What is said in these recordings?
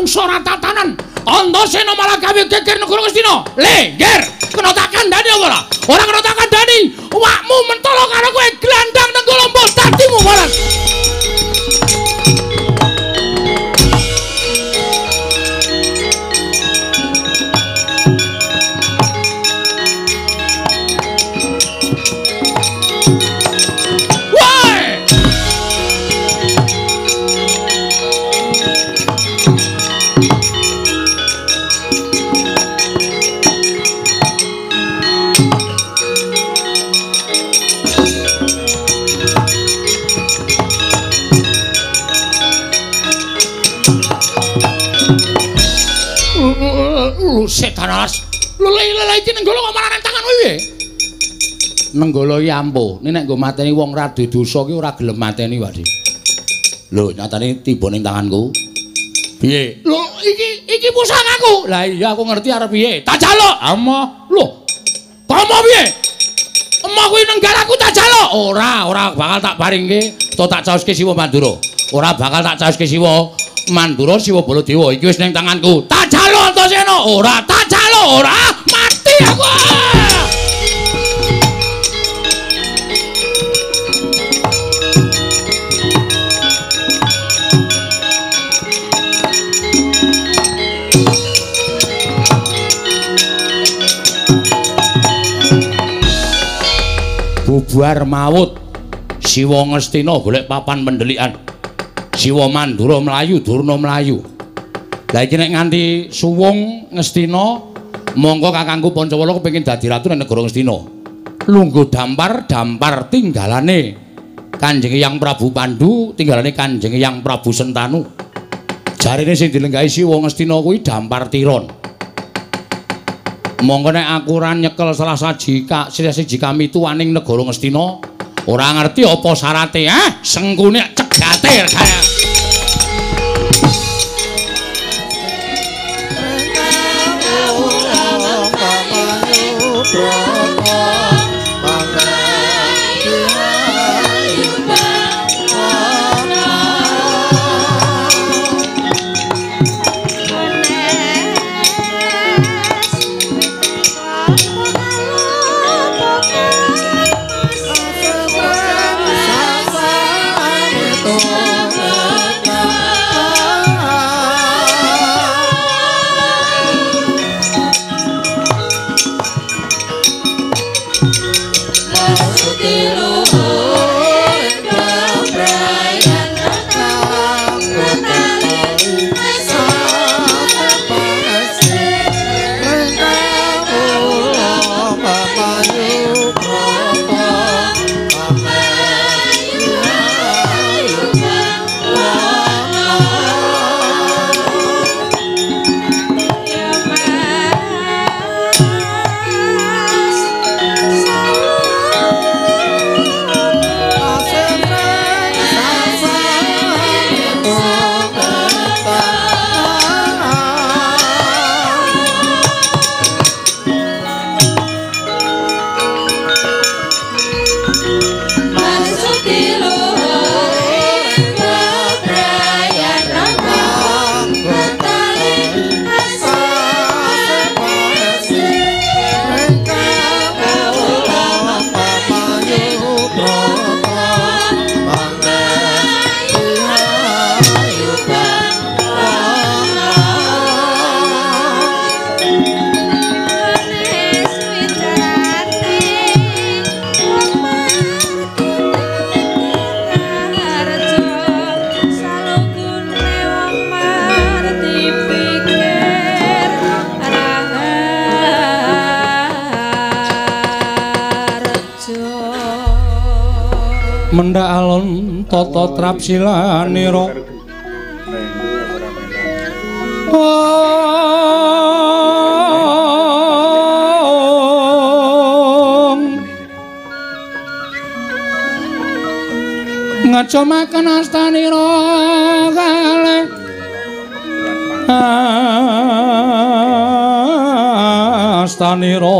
mangsa ratatanan. Antasena malah gawe geger negara Ngastina. Le, ger, kena tak kandhani apa ora? Ora kena tak kandhani. Awakmu mentolo karo kowe glandang nang lomba dadimu malah. Setan alas. Lele iki nenggala kok malah tangan kowe piye? Nenggala iki ampuh. Nek nggo mateni wong radu dosa ki ora gelem mateni, Wadi. Lho, nyatane tiba ning tanganku. Piye? Lho, iki pusakaku. Lah iya aku ngerti arep piye. Tak jaluk. Ama. Lho. Komo piye? Emah kuwi nenggalaku tak jaluk. Ora bakal tak paringke, to tak caoske Siwa Mandura. Ora bakal tak caoske Siwa Mandura Siwa Baladewa iki wis ning tanganku. Tak jaluk Antasena. Ora tak jaluk, ora mati aku. Bubar maut. Siwa Ngastina golek papan pendelikan. Siwa Mandura mlayu, Durna mlayu. Lah iki nek nganti suwung Ngastina, mongko kakangku Pancawala kepengin dadi ratu ning negara Ngastina. Lungguh dampar tinggalane Kanjeng Hyang Prabu Pandhu, tinggalane Kanjeng Hyang Prabu Sentanu. Jarine sing dilenggahi Siwa Ngastina kuwi dampar tiron. Mongko nek aku ora nyekel salah siji kami tuwaning negara Ngastina, ora ngerti apa syarate, sengkune cegate kaya. Mendak alon tata trapsilanira ngacomaken astanira kalih astanira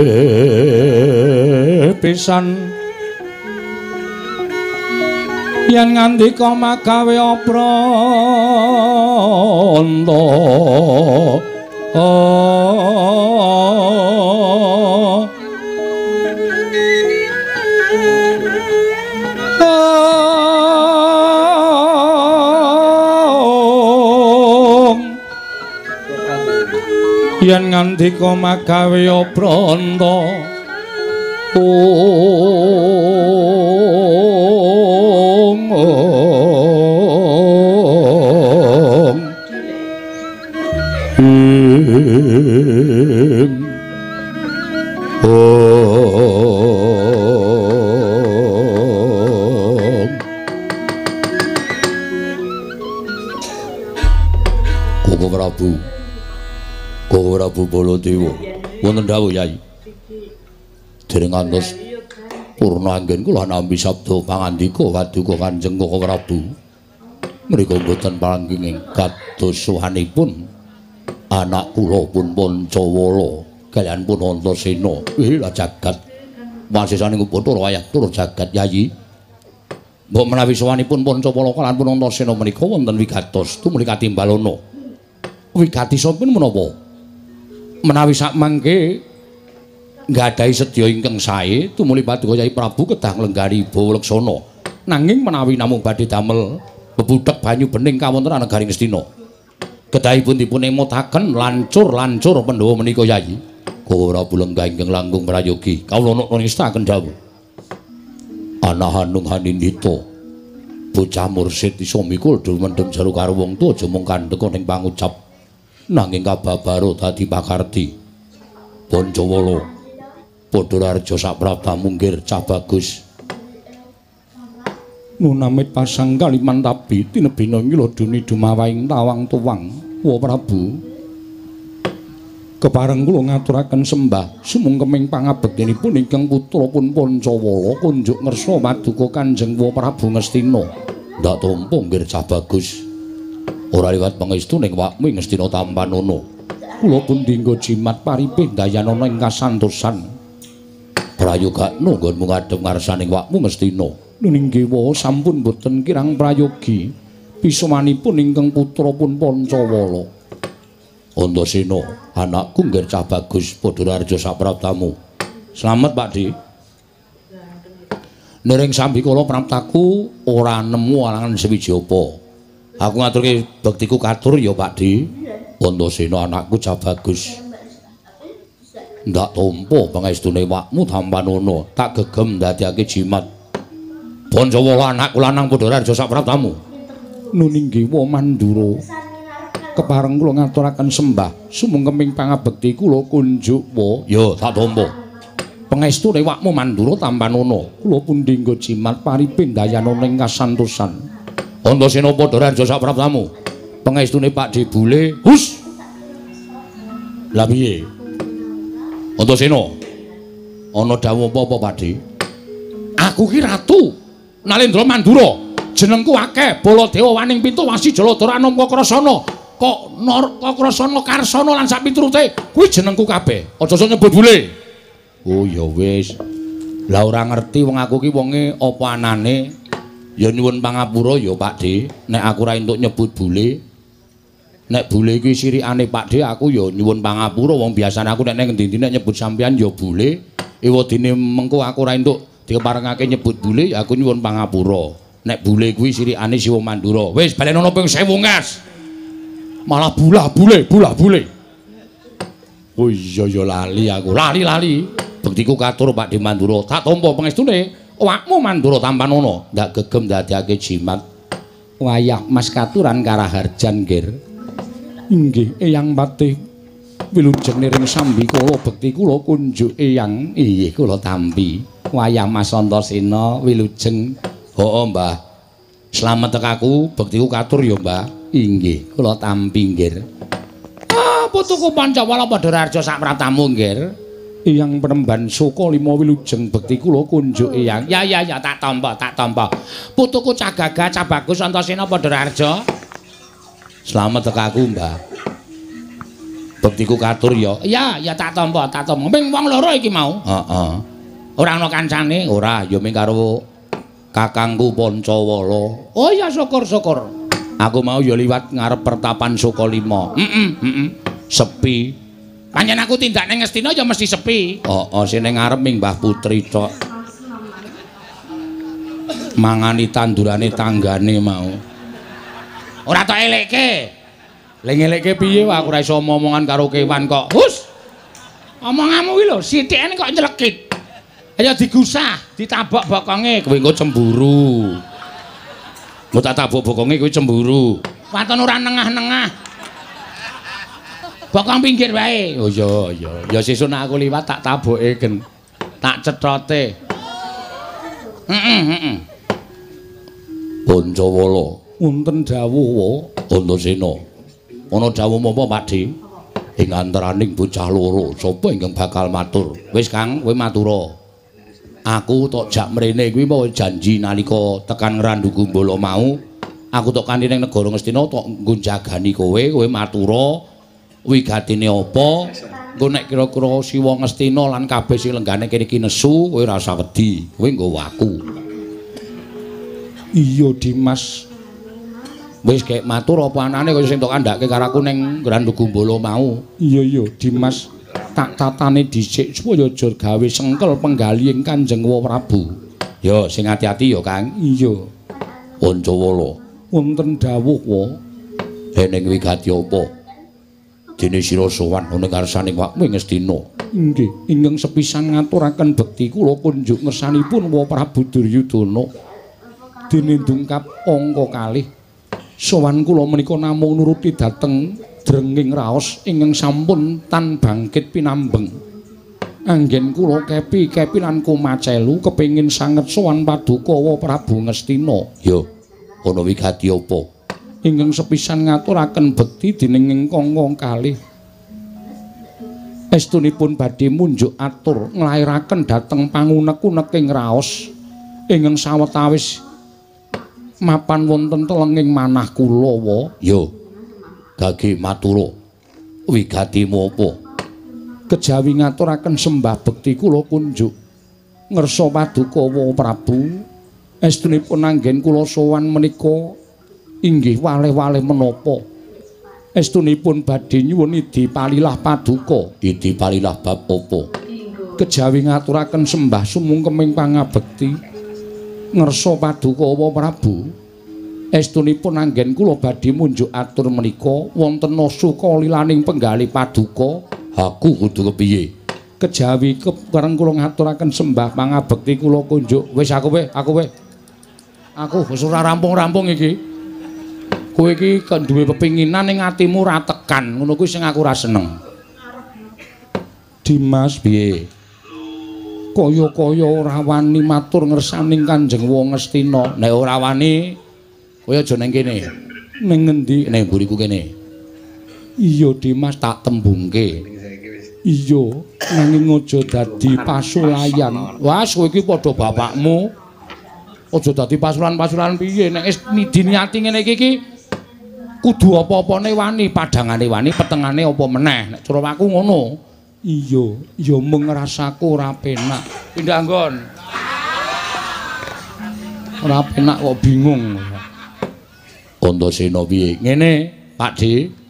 kalih pisan yen ngandika magawe apranta yen ngandika magawe apranta Koko Prabu Baladewa wonten dawuh Yai dereng ngantos purna anggen kula nampi sabda pangandika paduka Kanjeng Koko Prabu mriku boten pangging kados sowanipun anak kula pun Pancawala kaliyan pun Antasena ila jagat wasisaning Bathara wayah tur jagat Yayi mbok menawi sowanipun Pancawala kaliyan pun Antasena menika wonten wigatos tumuli katimbalana wigati sampun menapa menawi sak mangke nggadahi sedya ingkang sae tumuli paduka Yai Prabu kedah nglenggari Bawaleksana nanging menawi namung badhe damel bebudhek banyu bening kawontenan negari Ngastina kedahipun dipun emutaken lancur Pandhawa menika Yai Koko Prabu lenggah ingkang langkung prayogi kawula nistakaken dawuh ana Hanung Hanindita bocah mursid isa mikul dumendem jero karo wong tuwa aja mung kandheka ning pangucap nanging kababaro dadi pakarti Pancawala Padhararja saprabda munggir cah bagus nunamit pasang kaliman tabi tinebina ngiloduni dumawahing tawang tuwang wa Prabu kepareng kula ngaturaken sembah sumungkeming pangabektinipun ingkang putra pun Pancawala kunjuk ngersa paduka Kanjeng wa Prabu Ngastina ndak tampa nggir cah bagus ora liwat pangestu ning wakmu Ngastina Tampanana kula pun dinggo jimat paripih dayanana ing kasantosan prayoga nunggonmu ngadhep ngarsaning wakmu Ngastina nuninggi wa sampun boten kirang prayogi pisamanipun ingkang putra pun Pancawala Antasena anakku nggih cah bagus Padhararja saprabdamu slamet Pakdi nering sambikala praptaku ora nemu alangan sewiji apa aku ngaturke bektiku katur ya Pakdi Antasena anakku cah bagus ndak tampa pangestune wakmu Tampanana tak gegem ndadekake jimat Pancawala anakku lanang Padhararja saprabdamu nuninggi wa Mandura kepareng kula ngaturaken sembah sumungkeming pangabekti kula kunjuk wa ya tak tampa pangestune wakmu Mandura Tampanana kula pun dinggo jimat paripin dayanana ing kasantosan Antasena Padhararja saprabdamu pangestune Pakdi Bule hus lha piye Antasena ana dawuh apa Pakdi aku ki ratu Nalendra Mandura jenengku akeh Baladewa waning pintu wasi Jaladara anom Kakrasana kok Kakrasana Karsana lan sak piturute kuwi jenengku kabeh aja nyebut Bule oh ya wis lah ora ngerti wong aku ki wonge apa anane ya nyuwun pangapura ya Pakdi nek aku ora entuk nyebut Bule nek Bule iki sirikane Pakdi aku ya nyuwun pangapura wong biasane aku nek ngendi-endi nek nyebut sampeyan ya Bule ewadine mengko aku ora entuk diparengake nyebut Bule ya aku nyuwun pangapura nek Bule kuwi sirikane Siwa Mandura wis balenono ping 1000 ngas malah Bule oh iya ya lali aku lali bektiku katur Pakdi Mandura tak tampa pangestune awakmu Mandura Tampanana ndak gegem ndadekake jimat wayah Mas katuran Karaharjan nggir inggih Eyang Patih wilujeng niring sambikala bekti kula kunjuk Eyang inggih kula tampi wayah Mas Antasena wilujeng hooh Mbah slamet tekaku bektiku katur ya Mbah inggih kula tampi nggir putuku Pancawala Padhararja saprabdamu nggir Eyang Penemban Soka 5 wilujeng bekti kula kunjuk Eyang ya tak tampa putuku cah gagah cah bagus Antasena Padhararja slamet tekaku Mbah bektiku katur ya tak tampa ming wong loro iki mau heeh ora ana kancane ora ya ming karo Kakangku Pancawala. Oh ya syukur-syukur. Aku mau ya liwat ngarep pertapan Sukalima. Sepi. Pancen aku tindak ning Ngastina ya mesti sepi. Sing ning ngarep ming Mbah Putri tok. Mangani tandurane tanggane mau. Ora tok elekke. Lah ngelekke piye wae aku ora iso omongan karo kewan kok. Hus. Omonganmu kuwi lho, sithikane kok nyelekit. Ayo digusah, ditabok bokonge, kowe engko cemburu. Mau tak tabok bokonge kowe cemburu. Waton ora nengah-nengah. Bokong pinggir wae. Oh iya. Ya sesuk nek aku liwat tak taboke gen. Tak cethote. Pancawala, wonten dawuh Antasena. Ana dawuh apa, Pakde? Ing antaraning bocah loro, sapa ingkang bakal matur? Wis Kang, kowe matura. Aku tok jak mrene kuwi mau janji nalika tekan Ngrandu Gumbala mau, aku tok kanthi ning negara Ngastina tok nggo jagani kowe matura wigatine apa? Engko nek kira-kira Siwa Ngastina lan kabeh sing lenggane kene iki nesu, kowe ora usah wedi, kowe nggawa aku. Iya, Dimas. Wis kek matur apa anane kaya sing tok kandhake karo aku ning Ngrandu Gumbala mau. Iya, Dimas. Tak tatane dhisik supaya aja gawe sengkel penggali ing Kanjeng Prabu. Ya, sing ati-ati ya, Kang. Iya. Pancawala, wonten dawuh wa ning wigati apa? Dene sira sowan ning karsaning Wakmu Ngastina. Nggih, ingkang sepisan ngaturaken bekti kula kunjuk ngersanipun Wa Prabu Duryudana. Dene ndungkap angka 2. Sowan kula menika namung nuruti dhateng drenging raos ingkang sampun tan bangkit pinambeng. Anggen kula kepi lan kumacelu kepengin sanget sowan paduka Wa Prabu Ngastina. Ya, ana wigati apa? Ingkang sepisan ngaturaken bekti dening ingkang 2. Estunipun badhe munjuk atur nglairaken dhateng pangunek-uneking raos ingkang sawetawis mapan wonten telenging manah kula wa. Ya. Gage matura. Wigatimu apa? Kejawi ngaturaken sembah bekti kula kunjuk ngersa paduka Wa Prabu. Estunipun anggen kula sowan menika inggih waleh-waleh menapa? Estunipun badhe nyuwun idi palilah paduka. Idi palilah bab apa? Kejawi ngaturaken sembah sumungkeming pangabekti ngersa paduka Wa Prabu. Estunipun anggen kula badhe munjuk atur menika wonten suka lilaning penggali paduka. Aku kudu kepiye? Kejawi kepareng kula ngaturaken sembah pangabekti kula kunjuk. Wis aku wis ora rampung-rampung iki. Kowe iki duwe pepinginan ning atimu ora tekan, ngono kuwi sing aku ora seneng. Dimas piye? Kaya-kaya ora wani matur ngersaning Kanjeng Wa Ngastina. Nek ora wani kowe aja ning kene. Ning endi? Ning mburiku kene. Iya, Dimas, tak tembungke. Iya, nanging aja dadi pasulayan. Wah, kowe iki padha bapakmu. Aja dadi pasulan-pasulan piye? Nek wis niati ngene iki kudu apa-apane wani, padhangane wani, petengane apa meneh. Nek cara aku ngono. Iya, ya mung rasaku ora penak. Pindah nggon. Ora penak kok bingung. Antasena piye? Ngene, Pakde.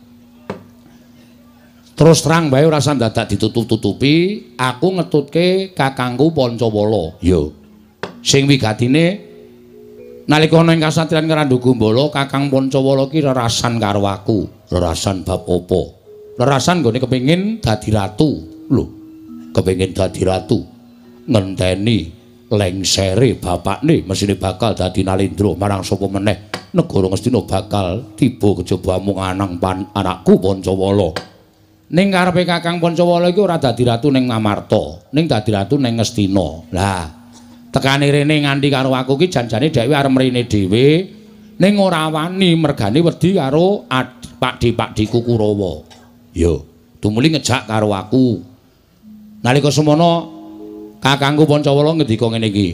Terus terang bae ora usah dadak ditutup-tutupi, aku ngetutke kakangku Pancawala. Yo. Sing wigatine nalika ana ing kasatriyan Ngrandu Gumbala, Kakang Pancawala ki rerasan karo aku. Rerasan bab apa? Rerasan nggone kepengin dadi ratu. Lho, kepengin dadi ratu. Ngenteni lengsere bapakne mesine bakal dadi nalendra marang sapa meneh. Negara Ngastina bakal tiba kejaba mung anakku Pancawala. Ning karepe Kakang Pancawala iki ora dadi ratu ning Ngamarta, ning dadi ratu ning Ngastina. Lah, tekane rene nganti karo aku ki janjane dhewe arep mrene dhewe, ning ora wani mergane wedi karo Pakde-pakdeku Kurawa. Yo, tumuli ngejak karo aku. Nalika semono Kakangku Pancawala ngendika ngene iki.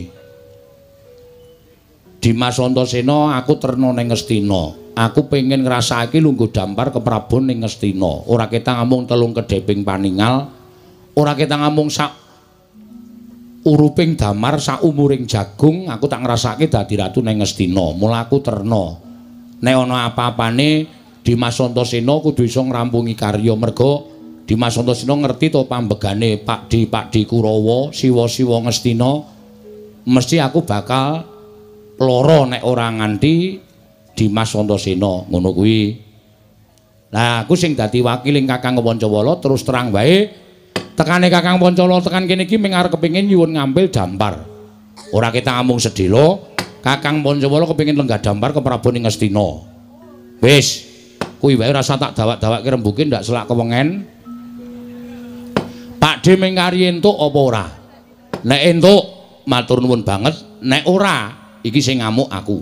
Dimas Antasena, aku terno ning Ngastina. Aku pengen ngrasake lungguh dampar keprabon ning Ngastina. Ora ketang amung telung kedheping paningal, ora ketang amung sak uruping damar saumuring jagung aku tak ngrasake dadi ratu ning Ngastina. Mula aku terna. Nek ana apa-apane Dimas Antasena kudu iso ngrampungi karya merga Dimas Antasena ngerti to pambegane Pakdi Kurawa, Siwa-siwa Ngastina. Mesti aku bakal lara nek ora nganti Dimas Antasena ngono kuwi. Lah aku sing dadi wakiling Kakang Pancawala terus terang wae tekane Kakang Pancawala tekan kene iki mung arep kepengin nyuwun ngambil dampar. Ora kita ngomong sedhela, Kakang Pancawala kepengin lenggah dampar ke Prabu ning Ngastina. Wis, kuwi wae rasa tak dawak-dawakke rembuke ndak selak kewengen. Pakde mengkari entuk apa ora? Nek entuk matur nuwun banget, nek ora iki sing ngamuk aku.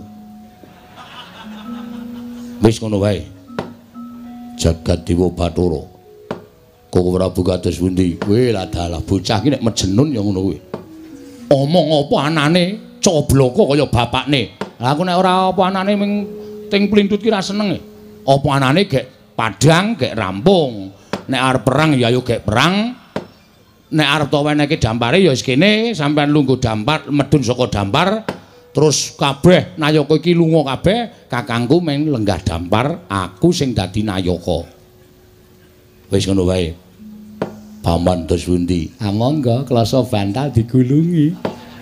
Wis ngono wae. Jagat Dewa Bathara. Kok Prabu kados pundi? Kowe lah dalah bocah iki nek mejenun ya ngono kuwi. Omong apa anane cobloko kaya bapakne. Lah aku nek ora apa anane ming ting plintut ki ra seneng. Apa anane gek padang, gek rampung. Nek arep perang ya ayo gek perang. Nek arep tok wenehke dampare ya wis kene, sampean lungguh dampar, medun saka dampar, terus kabeh nayaka iki lunga kabeh, kakangku meng lenggah dampar, aku sing dadi nayaka. Wis ngono wae. Paman dos pundi? Ah monggo klasa bantal digulungi.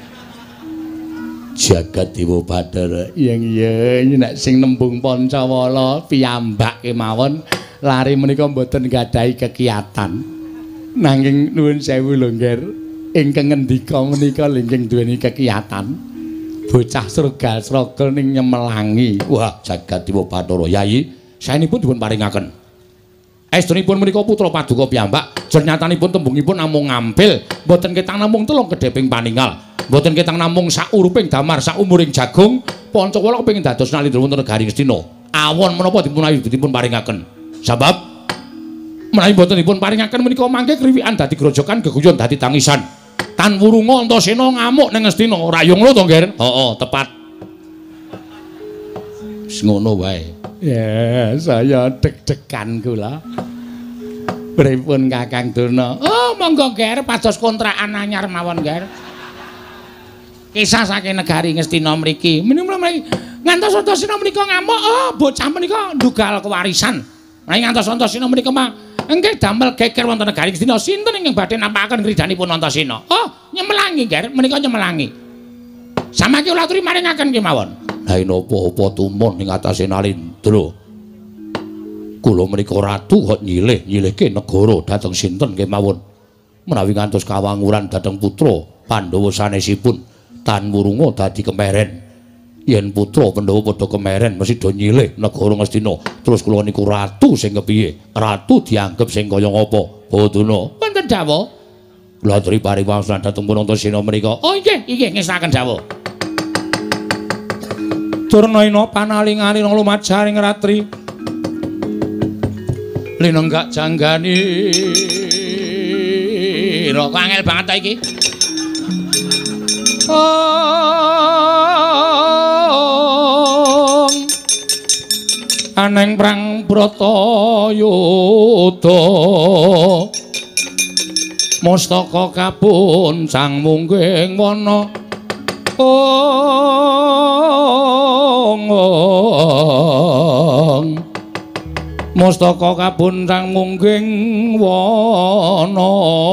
Jagat Dewa Bathara. Iya nek sing nembung Pancawala piyambak kemawon lari menika mboten gadahi kekiyatan. Nanging nuwun sewu lho Ngger, ingkang ngendika menika ingkang duweni kekiyatan. Bocah srogal-srogol ning Nyemelangi. Wah, Jagat Dewa Bathara. Yai, saenipun dipun paringaken. Estunipun menika putra paduka piyambak. Jernyatanipun tembungipun namung ngampil, mboten ketang namung telung kedheping paningal. Mboten ketang namung sauruping damar, saumuring jagung. Pancawala kepengin dados nalindra wonten negari Ngastina. Awon menapa dipun paringaken. Sabab menawi boten dipun paringaken menika mangke kriwikan dadi grojokan geguyon dadi tangisan. Tan Wurunga Antasena ngamuk ning Ngastina. Rayung lho to, Ngger? Heeh, tepat. Wis ngono wae. Ya, saya deg-degan kula. Pripun Kakang Durna? Oh, monggo Ngger, pados kontrakan anyar mawon, Ngger. Kisah saking negari Ngastina mriki. Mriki ngantos Antasena menika ngamuk. Oh, bocah menika ndugal kewarisan. Menawi ngantos Antasena menika mah engke damel geger wonten negari Ngastina, sinten ingkang badhe nampakaken kridanipun Antasena? Oh, Nyemelangi, Nger, menika Nyemelangi. Samangke kula aturi maringaken kemawon. Lah napa-apa tumun ing atase Nalindra. Kula menika ratu kok nyilih-nyilihke negara dhateng sinten kemawon. Menawi ngantos kawanguran dhateng putra Pandhawa sanesipun Tan Wurunga dadi kemeren. Yen putra Pandhawa padha kemeren mesti do nyilih negara Ngastina. Terus kula niku ratu sing kepiye? Ratu dianggep sing kaya ngapa? Boduna. Wonten dawuh. Kula aturi pariwasan dhateng pun Antasena menika. Oh nggih, ngestaken dawuh. Durnaina panalinganing lumajaring ratri. Linenggak janggani. Kok angel banget ta iki? Aneng prang Bratayuda mustaka kapuncang mungging wana mustaka kapuncang mungging wana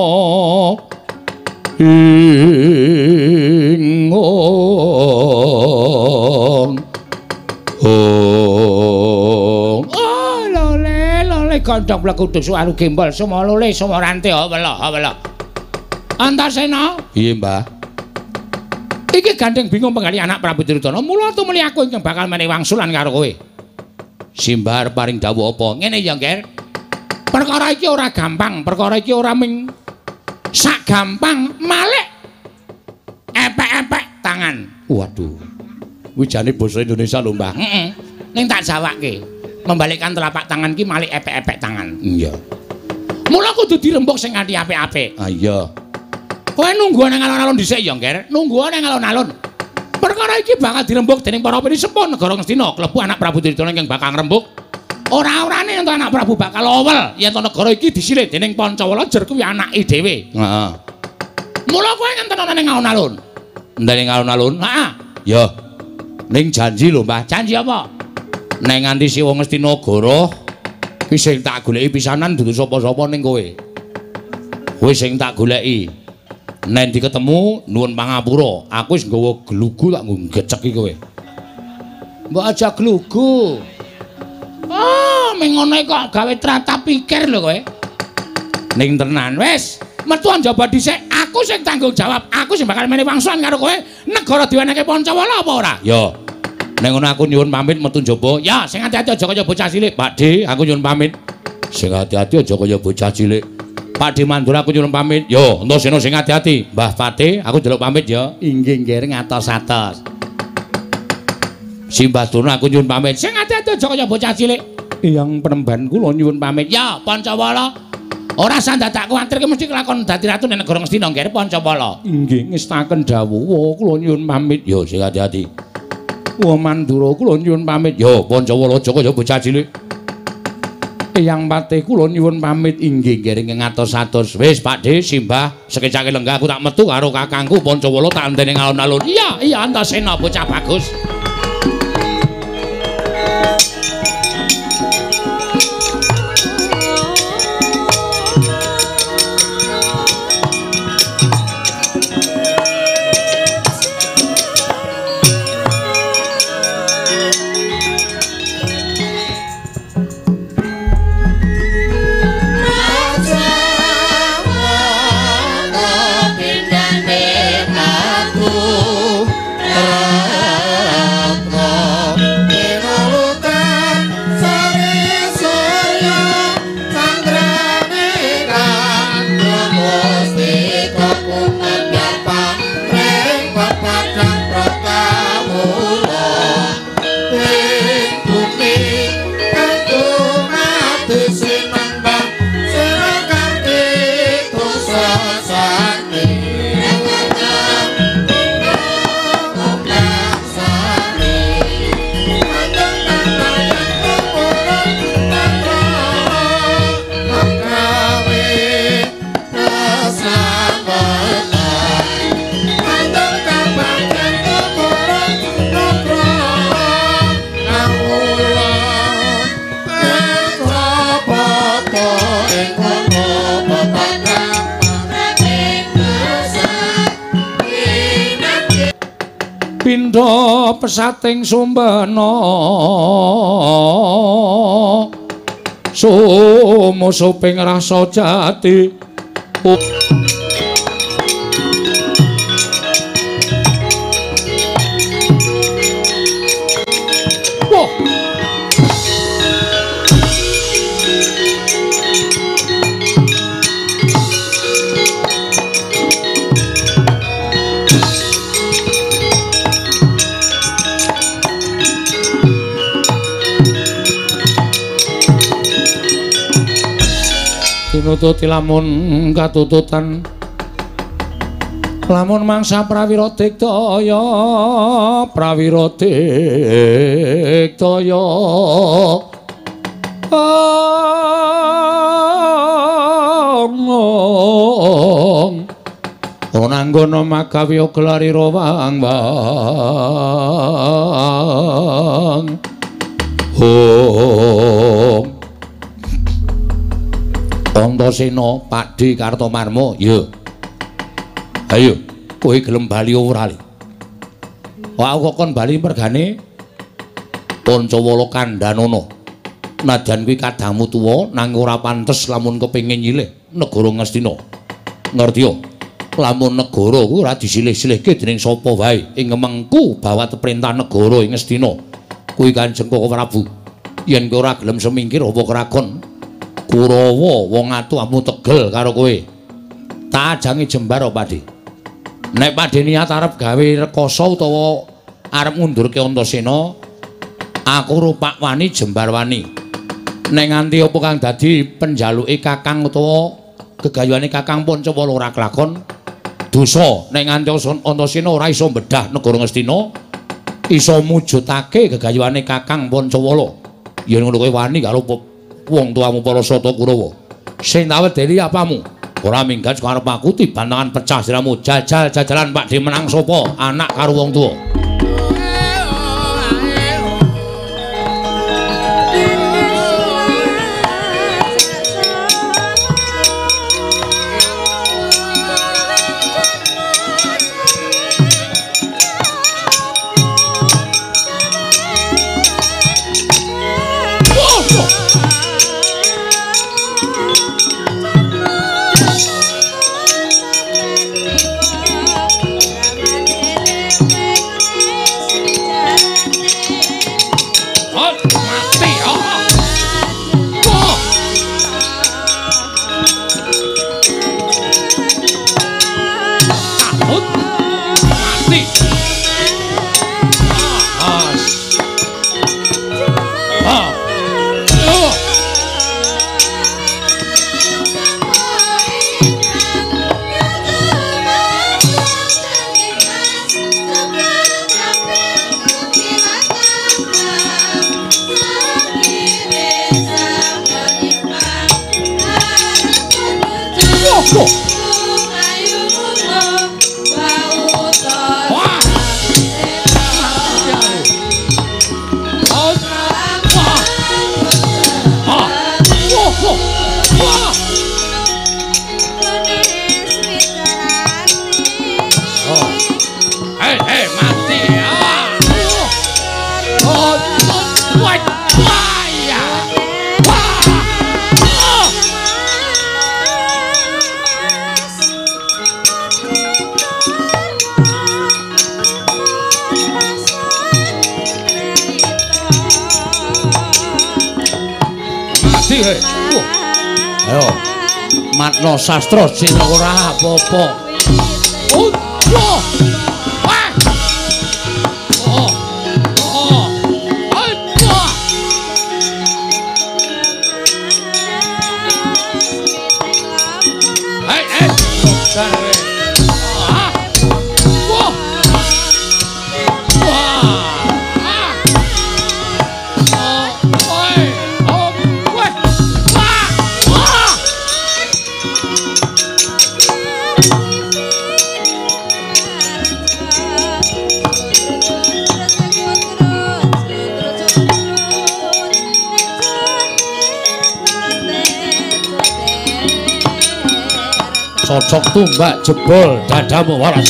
Kandang bleku dusu aru gembol semua lole semua rantai wala. Antasena. Iya Mbah. Iki gandeng bingung penggali anak Prabu Duryudana. Mula tumuli aku ingkang bakal menehi wangsulan karo kowe. Simbar paring dawuh apa? Ngene ya, Nger. Perkara iki ora gampang, perkara iki ora ming sak gampang malih epek-epek tangan. Waduh. Kuwi jane basa Indonesia lho, Mbah. Heeh. Ning tak jawake. Membalikkan telapak tangan ki malih epek-epek tangan. Iya. Mula kudu dirembuk sing kanthi apik-apik. Ah iya. Kowe nunggu nang alon-alon dhisik ya, Nger. Nunggu nang alon-alon. Perkara iki bakal dirembuk dening para penisepun negara Ngastina, klebu anak Prabu Duryudana ingkang bakal ngrembuk. Ora-orane yen anak Prabu bakal owel yen negara iki disilih dening Pancawala jer kuwi anake dhewe. Heeh. Mula kowe ngenten ana ning alun-alun. Ndene alun-alun? Heeh. Ya. Ning janji lho, Mbah. Janji apa? Nek nganti Siwa Ngastinagara kuwi sing tak goleki pisanan dudu sapa-sapa ning kowe. Kowe sing tak goleki. Nek diketemu nuwun pangapura, aku wis nggawa glugu tak nggo ngeceki kowe. Mbok aja glugu. Oh, ming ngono kok gawe trata pikir lho kowe. Ning tenan wis, metu njaba dhisik, aku sing tanggung jawab. Aku sing bakal mene wangsulan karo kowe. Negara diwenehke Pancawala apa ora? Ya. Nek ngono aku nyuwun pamit metu njaba. Ya, sing ati-ati aja kaya bocah cilik, Pakde. Aku nyuwun pamit. Sing ati-ati aja kaya bocah cilik. Pakde Mandura aku nyuwun pamit. Yo, Antasena sing ati-ati. Mbah Pate, aku njaluk pamit ya. Inggih nggih ngatos-atos. Simbah Durna aku nyuwun pamit. Sing ati-ati aja kaya bocah cilik. Yang penemban kula nyuwun pamit. Ya, Pancawala. Ora sandadak kuwatirke mesti kelakon dadi ratu ning negara Ngastina nggih Pancawala. Inggih ngestaken dawuh kula nyuwun pamit. Yo, sing ati-ati. Wah Mandura kula nyuwun pamit. Yo, Pancawala aja kaya bocah cilik. Eyang Pate kula nyuwun pamit inggih nggih ngatos-atos. Wis Pakde Simbah sekecake lenggah aku tak metu karo kakangku Pancawala tak enteni alun-alun. Iya, Antasena bocah bagus. Pindha pesating sumbana sumusuping rasa jati. Nututi lamun katututan lamun mangsa prawira diktaya ana anggana magawi gelari rawang Antasena Pakde Kartomarma. Ya. Ayo, kowe gelem bali ora li? Wah, aku kon bali mergane Pancawala Kandhanana. Najan kuwi kadangmu tuwa nanging ora pantes lamun kepengin nyilih negara Ngastina. Ngerti yo? Lamun negara kuwi ora disilih-silihke dening sapa wae ing mengku bawat perintah negara ing Ngastina. Kuwi Kanjeng Koko Prabu. Yen kowe ora gelem semingkir apa krakon Kurawa wong atuhmu tegel karo kowe. Tak ajangi jembar Pakde. Nek Pakde niat arep gawe rekoso utawa arep ngundurke Antasena, aku rupak wani jembar wani. Nek nganti apa kang dadi penjaluke Kakang utawa gegayuhane Kakang Pancawala ora kelakon, dosa nek nganti Antasena ora iso mbedah negara Ngastina, iso mujudake gegayuhane Kakang Pancawala. Yen ngono kowe wani karo wong tuamu para Sata Kurawa. Sing tak wedeni apamu? Ora minggat karep aku dibantangan pecah siramu. Jajal-jajalan Pak Di menang sapa? Anak karo wong tuwa. Ayo, matno sastra sing ora apa-apa. Cocok tumbak jebol dadamu waras.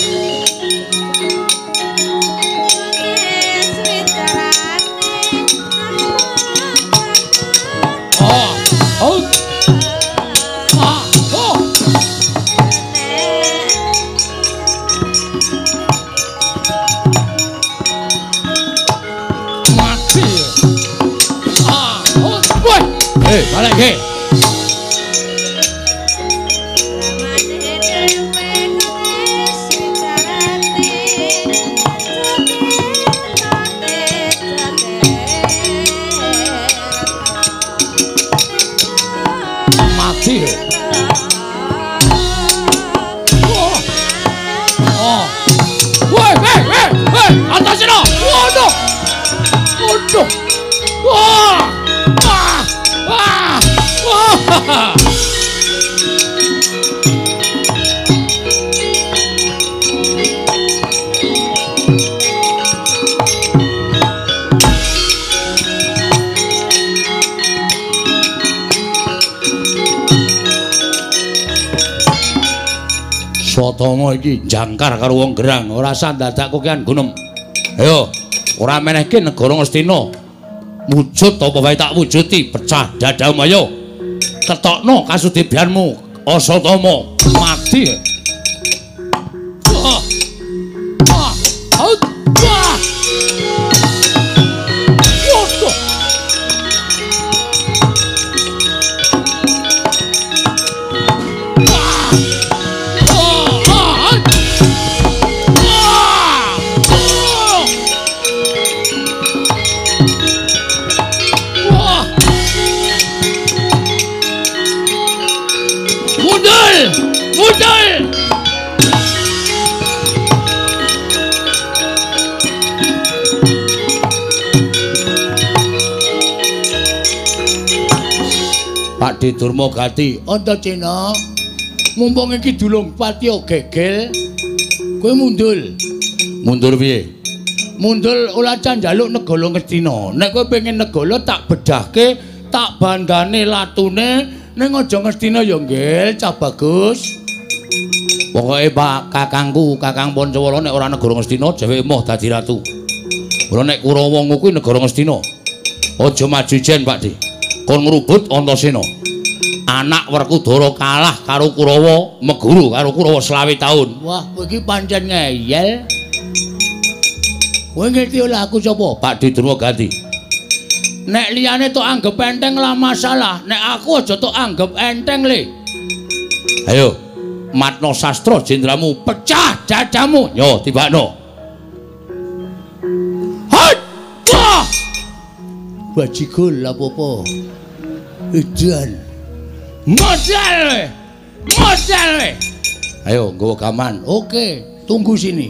Mati. Balik ke. Swatama iki jangkar karo wong gerang, ora usah dadak kokean gunem. Ayo, ora menehke negara Ngastina. Wujud apa wae tak wujuti, pecah dadamu ayo. Ketokno kasudibianmu, Asatama mati. Pak Di Durmagati, Antaséna Mumpung iki Dulungpati yo gegel. Kowe mundul. Mundur piye? Mundul ora njaluk negala Ngastina. Nek kowe pengen negala tak bedahke, tak bandane latune ning aja Ngastina ya nggih, cah bagus. Pokoke Pak kakangku, Kakang Pancawala nek ora negara Ngastina dheweke emoh dadi ratu. Ora nek Kurawa kuwi negara Ngastina. Aja maju jen, Pakde. Kon ngrubut Antasena. Anak Werkudara kalah karo Kurawa, meguru karo Kurawa 20 taun. Wah, kowe iki pancen ngeyel. Kowe ngerti oleh aku sapa? Pakde Durmagati. Nek liyane tok anggap enteng lah masalah, nek aku aja tok anggap enteng le. Ayo, matno sastra jendramu, pecah dadamu. Yo, tibakno. Hot! Wah! Bajigol apa-apa. Edan. Modal. Modal. Ayo, nggawa gaman. Oke, tunggu sini.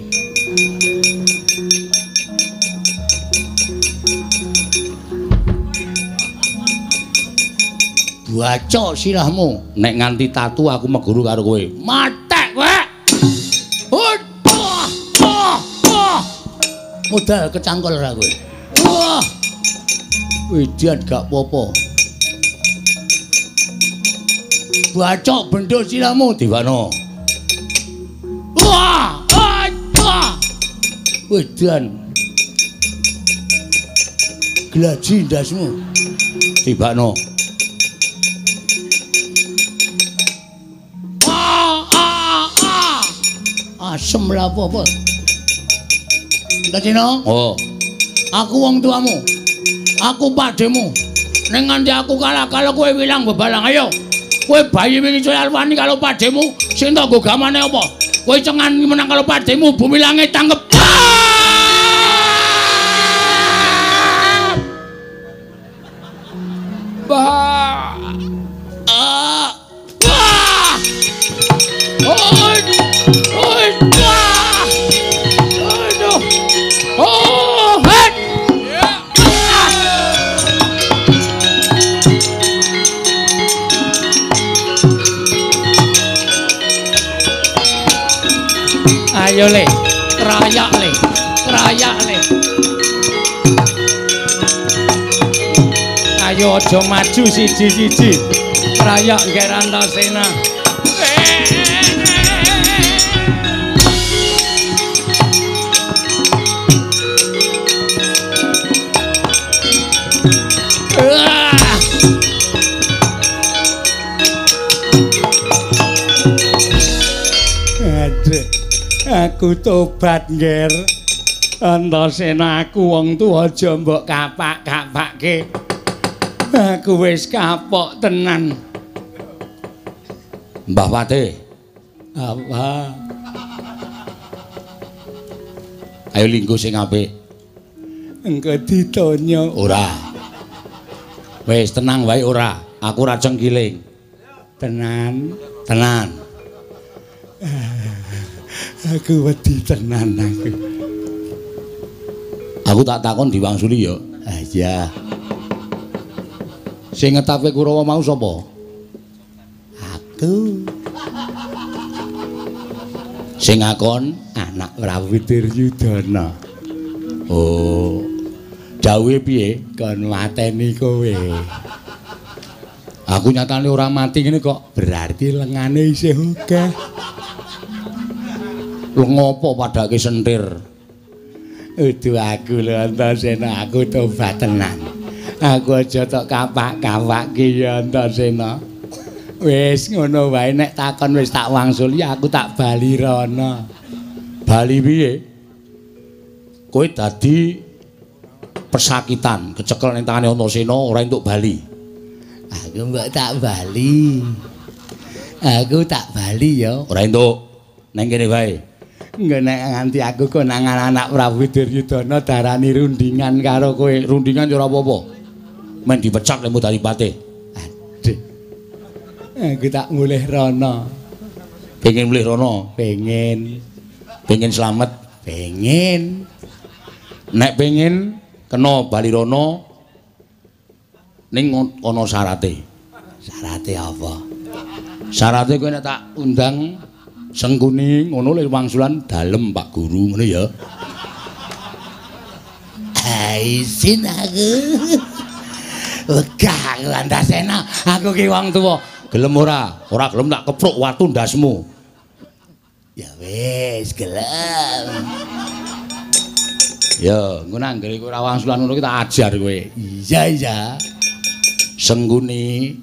Baca sirahmu. Nek nganti tatu aku meguru karo kowe. Matek kowe. Modal kecangkol ra kowe. Wah. Widian gak apa-apa. Baca bendho sirahmu Dewano. Wah! Widian. Glaji ndasmu. Tibakno. Asem lah apa-apa. Kacino? Oh. Aku wong tuamu. Aku pademu. Ning nganti aku kalah kalau kowe wilang bebalang ayo. Kowe bayi wingi Joyalwani kalau pademu sing tak nggo gamane apa? Kowe cengan menang kalau pademu bumi langit tanggep. Bah. Ayo le, rayak le, rayak le. Ayo aja maju siji-siji. Rayak ngger Antasena. Aku tobat ngger Antasena, aku wong tuwa aja mbok kapak-kapakke. Aku wis kapok tenan. Mbah Pate. Apa? Ayo linggo sing apik. Engko ditanya. Ora. Wis tenang wae ora. Aku ora cengkiling. Tenan, tenan. Aku wedi tenan aku. Aku tak takon diwangsuli ya. Ah iya. Sing ngetapke Kurawa mau sapa? Aku. Sing ngakon anak Prabu Duryudana. Oh. Dawuhe piye? Kon mateni kowe. Aku nyatane ora mati ngene kok. Berarti lengane isih akeh. Lho ngopo padake sentir? Udu aku lho Antasena, aku tobat tenan. Aku aja tok kapak-kapakke ya Antasena. Wis ngono wae nek takon wis tak wangsuli aku tak bali rono. Bali piye? Kowe dadi pesakitan, kecekel ning tangane Antasena ora entuk bali. Aku mbok tak bali. Aku tak bali ya. Ora entuk. Neng kene wae. Nek nganti aku konangan anak Prabu Duryudana darani rundingan karo kowe. Rundingan ya ora apa-apa. Men dipecat lemu dadi patih. Aduh. Aku tak mulih rono. Pengen mulih rono? Pengen. Pengen slamet? Pengen. Nek pengen kena bali rono ning ana syarate. Syarate apa? Syaratnya kowe nek tak undang Sengkuni ngono le wangsulan dalem Pak Guru ngono ya. Isin aku. Wegah Antasena, aku ki wong tuwa. Gelem ora? Ora gelem tak kepruk watu ndasmu. Ya wis, gelem. Ya, engko nang nggone kowe ora wangsulan ngono ki tak ajar kowe. Iya, iya. Sengkuni.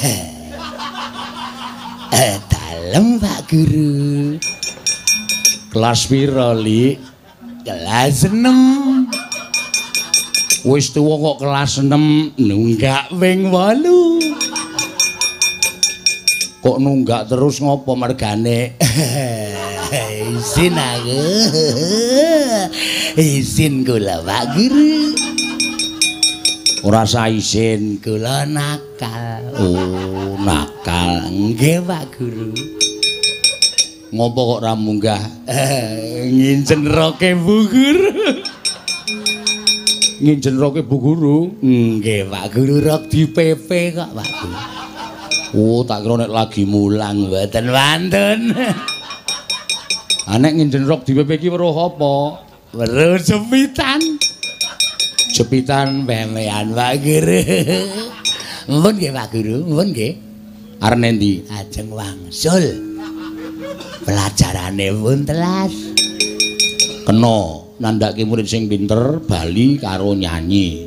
Dalem Pak Guru. Kelas piro, Li? Kelas 6. Wis tuwa kok kelas 6 nunggak ping 8. Kok nunggak terus ngopo mergane? Isin aku. Isin kula Pak Guru. Ora sa isin kula nakal. Oh, nakal. Nggih Pak Guru. Ngopo kok ra munggah? Ngincen roke Bu Guru. Ngincen roke Bu Guru. Nggih Pak Guru rok dipepe kok Pak Guru. Oh, tak kira nek lagi mulang mboten wantun. Anek ngincen rok dipepe iki weruh apa? Weruh jepitan. Jepitan pemean Pak Guru. Mpun nggih Pak Guru, mpun nggih. Arep nendi? Ajeng wangsul. Pelajarane pun telas. Kena nandhake murid sing pinter bali karo nyanyi.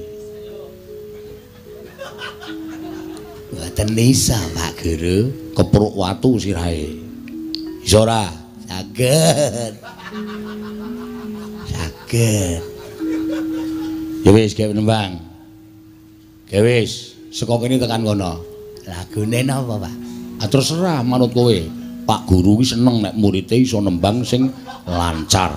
Mboten isa Pak Guru, kepruk watu sirahe. Iso ora? Saged. Saged. Ya wis gawe nembang. Gawe wis, saka kene tekan kono. Lagune napa, Pak? Ah terserah manut kowe. Pak Guru ki seneng nek muridé iso nembang sing lancar.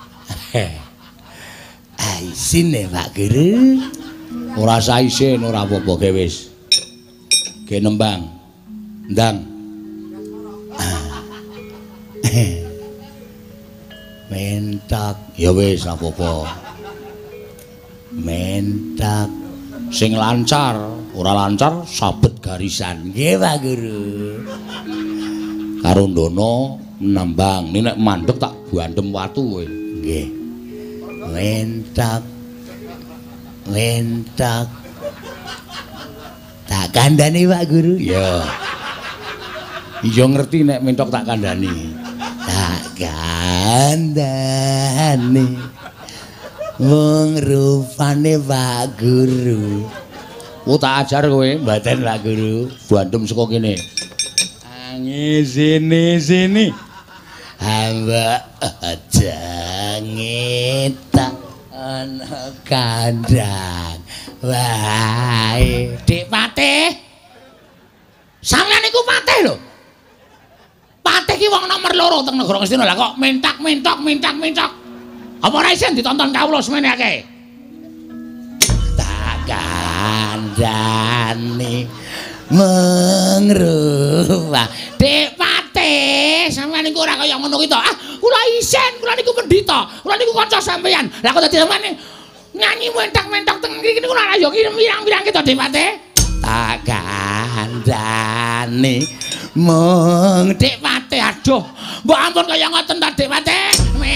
Isine Pak Guru. Ora sa isin ora apa-apa gawe wis. Gawe nembang. Ndang. Mentak. Ya wis apa-apa. Mentak sing lancar, ora lancar sabet garisan. Nggih Pak Guru. Karo ndono nambang, nek mandeg tak bandem watu kowe. Nggih. Mentak. Mentak. Tak kandhani Pak Guru. Ya. Iya ngerti nek mentok tak kandhani. Tak kandhani. Wong rupane Pak Guru. Oh tak ajar kowe, mboten Pak Guru. Bandem saka kene. Sini. Hamba aja ngetak ana kandhang. Wae, Dik Patih. Sampeyan niku Patih lho. Patih ki wong nomor 2 teng negara Ngastina. Lah kok mentak. Apa ora isin ditonton kawula semenake? Tak kandhani mengrupa Dik Patih, sampeyan niku ora kaya ngono ki to. Ah, kula isin, kula niku pendhita, kula niku kanca sampeyan. Lah kok dadi sampeyan nyanyi mentak-mentak teng kene kula ora yo pirang-pirang ki to Dik Patih. Tak kandhani mung Dik Patih. Aduh, mbok ampun kaya ngoten ta Dik Patih.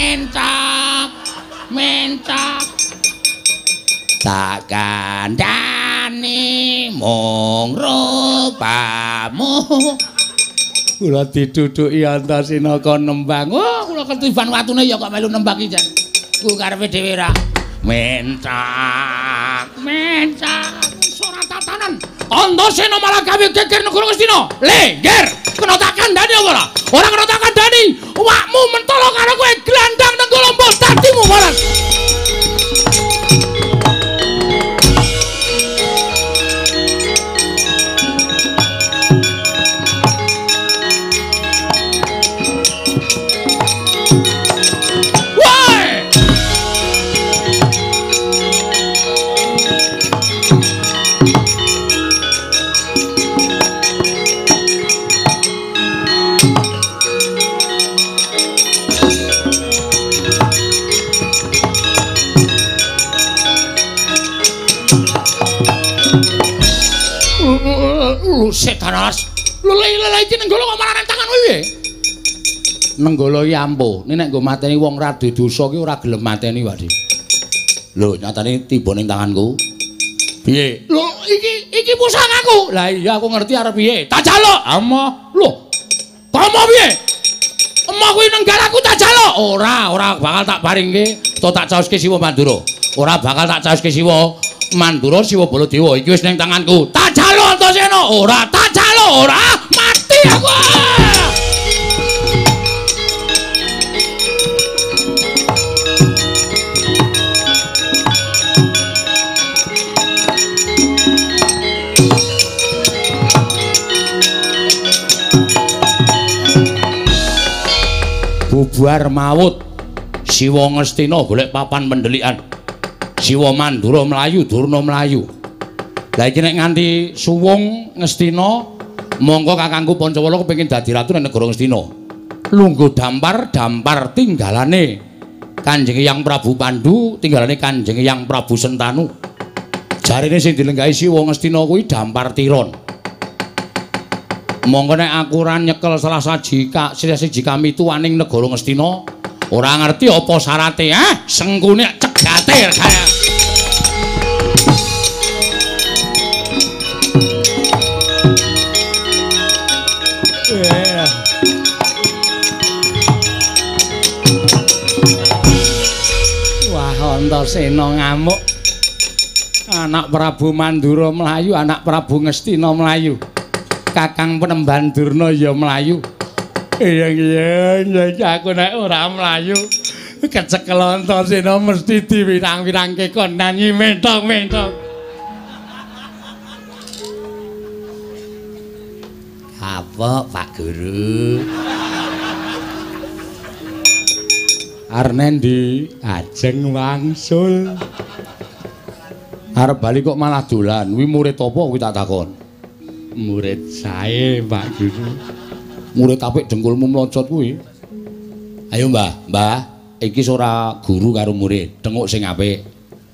Mentak. Tak kandhani mung rupamu. Kula diduduki Antasena kon nembang. Oh, kula ketiban watune ya kok melu nembang iki jan. Ku karepe dhewe ra. Mentak. Ora tatanan. Antasena malah gawe geger negara Ngastina. Lengger. Kena tak kandhani apa ora? Ora kena tak kandhani. Awakmu mentolo karo kowe glandang nang lomba dadimu malah. Setan alas Lho lha iki Nenggala kok malah tangan kowe piye? Nenggala iki ampuh. Nek nggo mateni wong radu dosa ki ora gelem mateni, Pak. Lho, nyatane tiba ning tanganku. Piye? Lho, iki pusakaku. Lah iya aku ngerti arep piye. Tak jaluk. Ama. Lho. Komo piye? Emah kuwi nenggalaku tak jaluk. Ora bakal tak paringke, to tak caoske Siwa Mandura. Ora bakal tak caoske Siwa Mandura, Siwa Baladewa. Iki wis ning tanganku. Tak jaluk Antasena. Ora tak jaluk, ora. Mati aku. Bubar maut Siwa Ngastina golek papan pendelikan. Siwa Mandura mlayu, Durna mlayu. Lah iki nek nganti suwung Ngastina, mongko kakangku Pancawala kepengin dadi ratu ning negara Ngastina. Lungguh dampar tinggalane Kanjeng Hyang Prabu Pandhu, tinggalane Kanjeng Hyang Prabu Sentanu. Jarine sing dilenggahi Siwa Ngastina kuwi dampar tiron. Monggo nek aku ora nyekel salah siji kami tuwaning negara Ngastina, ora ngerti apa syarate, sengkune cegate kaya. Wah, Antasena ngamuk. Anak Prabu Mandura mlayu, anak Prabu Ngastina mlayu. Kakang Penemban Durna ya mlayu. Iya aku nek ora mlayu kecekel Antasena mesti diwirang-wirangke kon nyanyi mentok-mentok. Apa Pak Guru? Arnendi ajeng wangsul. Arep bali kok malah dolan. Kuwi murid apa kuwi tak takon? Murid sae, Pak Guru. Murid apik dengkulmu mlocot kuwi. Ayo, Mbah, iki ora guru karo murid, denguk sing apik.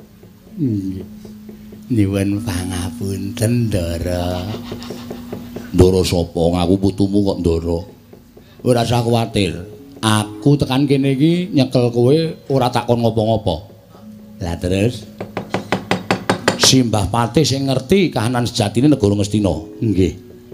Nyuwun pangapunten, Ndara. Ndara sapa? Ngaku putumu kok Ndara. Ora usah kuwatir. Aku tekan kene iki nyekel kowe ora takon ngopo-ngopo. Lah terus Simbah Patih sing ngerti kahanan sejatine negara Ngastina. Nggih.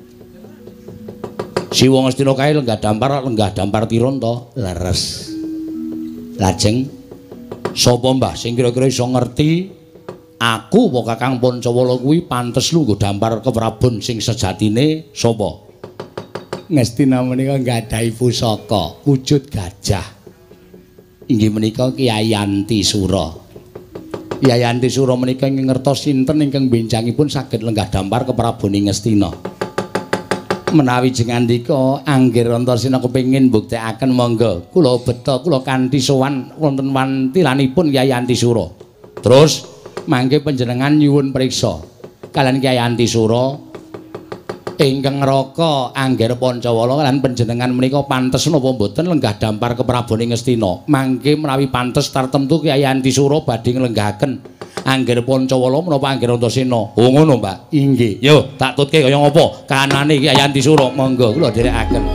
Siwa Ngastina kae lenggah dampar tiron to, leres. Lajeng sapa Mbah sing kira-kira iso ngerti aku apa Kakang Pancawala kuwi pantes lungguh dampar keprabon sing sejatine sapa? Ngastina menika nggadahi pusaka wujud gajah. Inggih menika Kyai Antisura. Kyai Antisura menika ingkang ngertos sinten ingkang benjangipun saged lenggah dampar kepraboning Ngastina. Menawi jengandika Anggir Antasena kepengin mbuktekaken monggo kula beta kula kanthi sowan wonten wantilanipun Kyai Antisura. Terus mangke panjenengan nyuwun priksa kalian Kyai Antisura ingkang ngraka Anggir Pancawala lan panjenengan menika pantes napa mboten lenggah dampar kepraboning Ngastina. Mangke menawi pantes tartemtu Kyai Antisura badhe nglenggahaken Anggir Pancawala menapa Anggir Antasena. Oh ngono, Mbak. Inggih. Yo, tak tutke kaya ngapa kanane Kyai Antisura. Monggo kula dherekaken.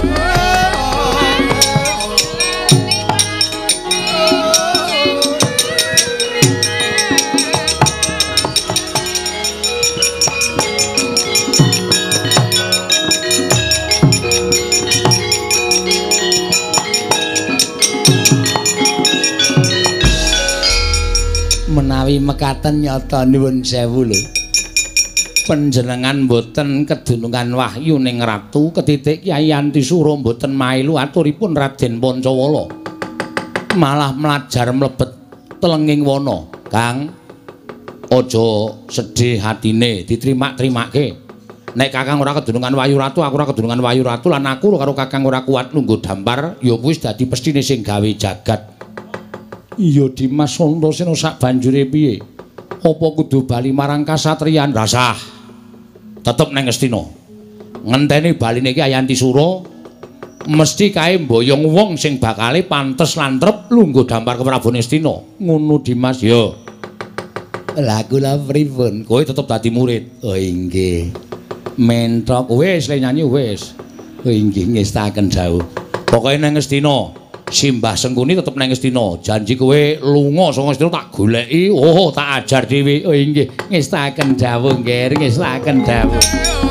Menawi mekaten nyata nuwun sewu lho. Panjenengan mboten kedunungan wahyu ning ratu ketitik Kyai Antisura mboten mailu aturipun Raden Pancawala. Malah mlajar mlebet telenging wana. Kang, aja sedih hatine, ditrimak-trimake. Nek Kakang ora kedunungan wahyu ratu, aku ora kedunungan wahyu ratu lan aku karo Kakang ora kuat lungguh dampar, ya wis dadi pestine sing gawe jagat. Iya Dimas Antasena sak banjure piye? Apa kudu bali marang kasatriyan? Rasah. Tetep nang Ngastina. Ngenteni baline Kyai Antisura mesti kae mboyong wong sing bakale pantes lan trep lungguh dampar keprabon Ngastina. Ngono Dimas ya. Lah kula pripun? Kowe tetep dadi murid. Oh inggih. mentok wis le nyanyi wis. Oh inggih ngestaken dawuh. Pokoke nang Ngastina Simbah Sengkuni tetep nang Ngastina. Janji kowe lunga saka Ngastina tak goleki. Oh tak ajar dhewe. Oh inggih ngestaken dawuh nggih, ngestaken dawuh.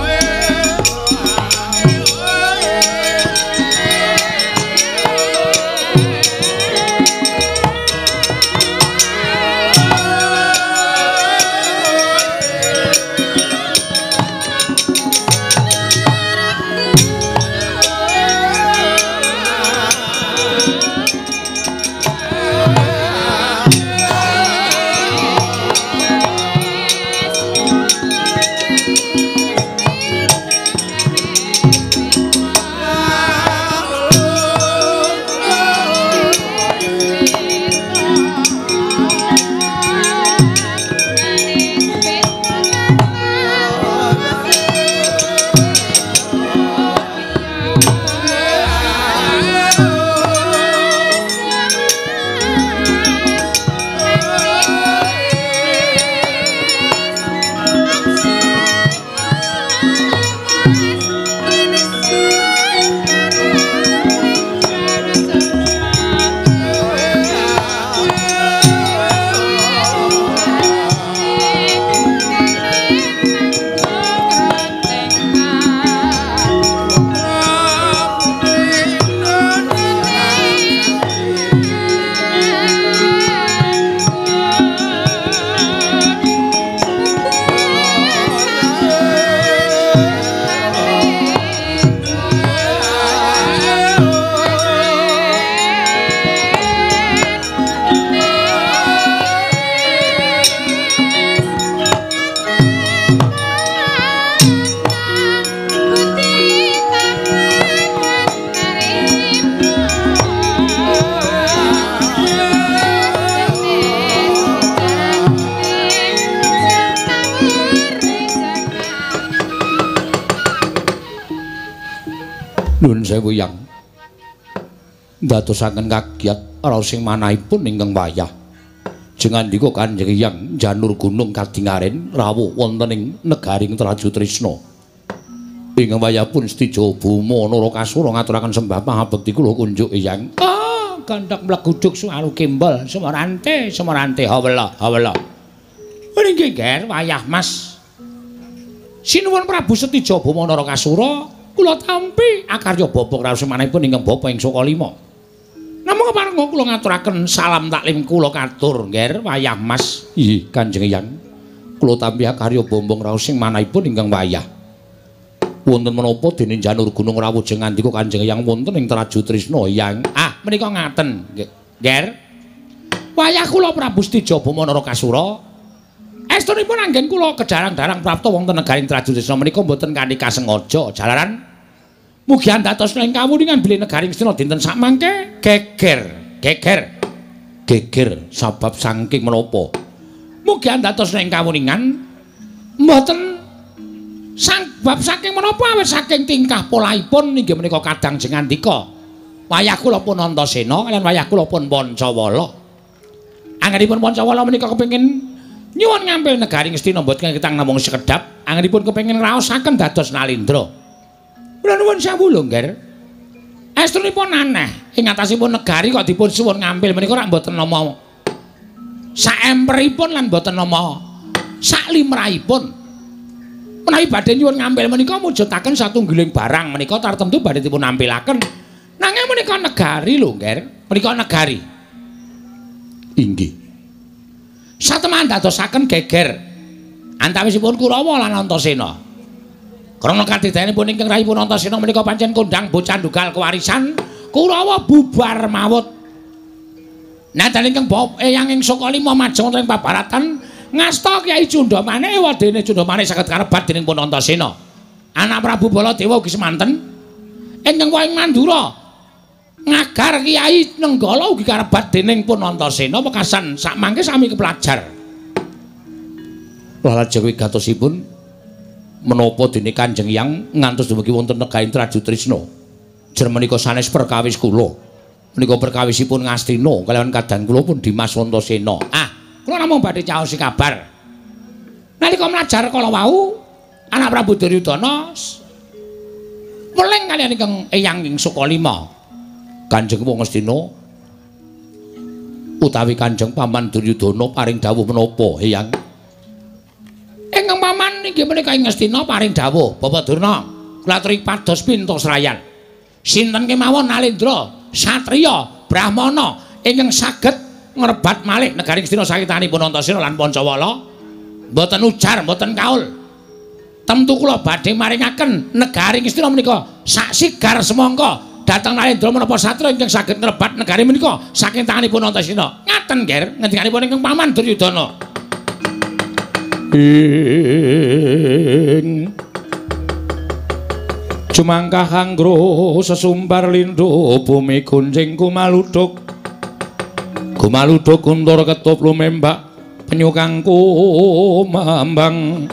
Nuwun sewu Yang. Ndadosaken kagiat raos sing manahipun ingkang wayah. Jengandika Kanjeng Hyang janur gunung kadingaren rawuh wonten ing negaring Traju Trisna. Ingkang wayahipun Stijo Buma Narakasura ngaturaken sembah pangabekti kula kunjuk Hyang. Ah, gandhak mleguduk suaru kembal semerante hawela. Nggih Ger wayah Mas. Sinuwun Prabu Stijo Buma Narakasura kula tampi akarya bapa raos manahipun ingkang bapa ing Sokalima. Namung parenga kula ngaturaken salam taklim kula katur nggih wayah Mas. Nggih Kanjeng Hyang. Kula tampi akarya bombong raos sing manahipun ingkang wayah. Wonten menapa dene janur gunung rawuh jengandika Kanjeng Hyang wonten ing Traju Trisna Hyang. Ah menika ngaten nggih. Wayah kula Prabu Stijo Bama Narakasura estunipun anggen kula kedarang-darang prapta wonten negaring Traju Trisna menika mboten kanthi kasengaja jalaran mugi andhatosna ing kawuningan bilih negaring Astina dinten sakmangke geger sabab saking menapa mugi andhatosna ing kawuningan mboten sabab saking menapa awit saking tingkah polaipun inggih menika kadang jengandika wayah kula pun Antasena lan wayah kula pun Pancawala anggenipun Pancawala menika kepengin nyuwun ngampil negaring Astina mboten kitang namung sekedhap anggenipun kepengin ngraosaken dados Nalindra. Kula nuwun sewu lho, Nger. Estunipun aneh ing atasipun negari kok dipun suwun ngampil menika rak mboten nama saemperipun lan mboten nama saklimrahipun. Menawi badhe nyuwun ngampil menika mujudaken satunggiling barang menika tartemtu badhe dipun nampilaken. Nanging menika negari lho, Nger. Menika negari. Inggih. Satemah dadosaken geger antawisipun Kurawa lan Antasena. Krana kadidayanipun ingkang rayipun Antasena menika pancen kondhang bocah ndugal kewarisan Kurawa bubar mawut. Nadyan ingkang Eyang ing Sokalima majeng wonten ing pabaratan ngasta Kyai Cundamane wadene Cundamane saged karebat dening pun Antasena. Anak Prabu Baladewa ugi semanten ingkang wayang Mandura ngagar Kyai Nenggala ugi karebat dening pun Antasena wekasan sakmangke sami kepelajar. Lajeng wigatosipun menapa dene Kanjeng Hyang ngantos dumugi wonten negaring Traju Trisna. Jer menika sanes perkawis kula. Menika perkawisipun Ngastina kaliyan kadang kula pun Dimas Antasena. Ah, kula namung badhe caosi kabar. Nalika mlajar kala wau anak Prabu Duryudana weleng kaliyan ingkang eyang ing Sukalima Kanjeng Wong Ngastina utawi Kanjeng Paman Duryudana paring dawuh menapa eyang ingkang paman inggih menika ing Ngastina paring dawuh Bapak Durna kula aturi pados pintos rayan sinten kemawon Nalendra satriya brahmana ingkang saged ngrebat malih negari Ngastina saking tanganipun Antasena lan Pancawala mboten ujar mboten kaul tentu kula badhe maringaken negari Ngastina menika sak sigar semangka dhateng Nalendra menapa satriya ingkang saged ngrebat negari menika saking tanganipun Antasena ngaten nggih ngendikanipun ingkang Paman Duryudana ing Jumangkah anggro sesumbar lindho bumi gunjing kumaludhuk kuntur ketup lumembak penyu kangku mambang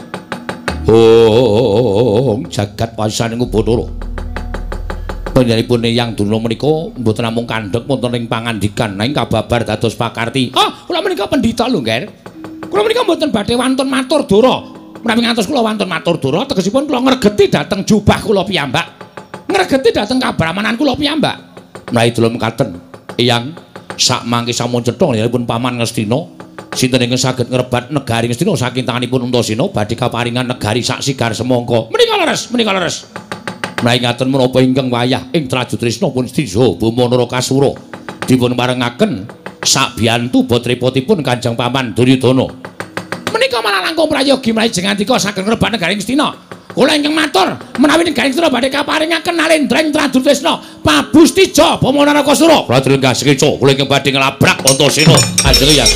jagat pasaning Bathara panjenenganipun Eyang Durna menika mboten namung kandhek wonten ing pangandikan nanging kababar dados pakarti kula menika pendhita lho nggih kula menika mboten badhe wantun matur dura menawi ngantos kula wantun matur dura tegesipun kula ngregeti dhateng jubah kula piyambak ngregeti dhateng kabramanan kula piyambak menawi delok mekaten Eyang sak mangke sampun cetha nggihipun Paman Ngastina sinten ingkang saged ngrebat negari Ngastina saking tanganipun Antasena badhe kaparingan negari sak sigar semangka menika leres menawi ngaten menapa ingkang wayah ing Traju Trisna pun Stijo Bumanara Kasura dipun parengaken sak biyantu botripotipun Kanjeng Paman Duryudana menika malah langkung prayogi menawi jengantika saged ngrebat negari Ngastina kula ingkang matur menawi negari Ngastina badhe kaparingaken Nalendra ing Traju Trisna Prabu Stijo Bumanara Kasura kula lenggah sekeca kula ingkang badhe nglabrak Antasena Kanjeng Eyang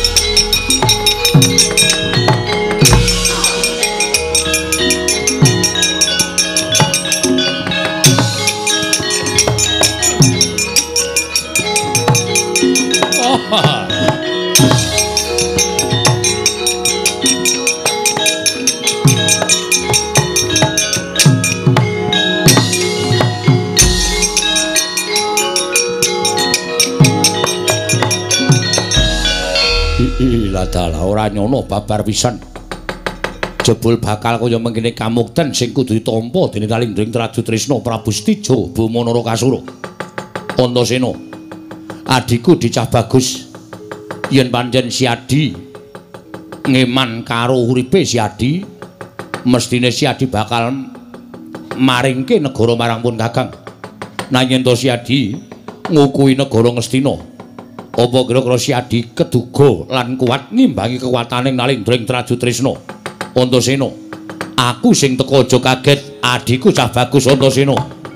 Dalah ora nyono babar pisan jebul bakal kaya mengkene kamukten sing kudu ditampa dening Nalendra Traju Trisna Prabu Stijo Bumanara Kasura Antasena adiku dicah bagus yen pancen Si Adi ngeman karo uripe Si Adi mestine Si Adi bakal maringke negara marang pun Kakang nanging to Si Adi ngukui negara Ngastina apa kira-kira Si Adi keduga lan kuat ngimbangi kekuataning Nalendra Traju Trisna Antasena aku sing teka aja kaget adiku cah bagus Antasena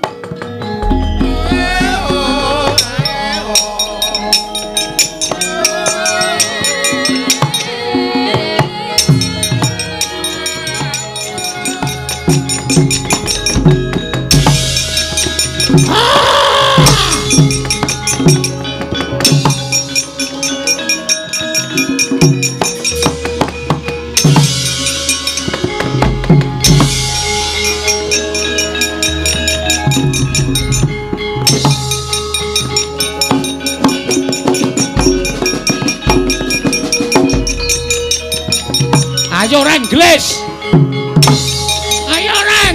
ayo reng gelis ayo reng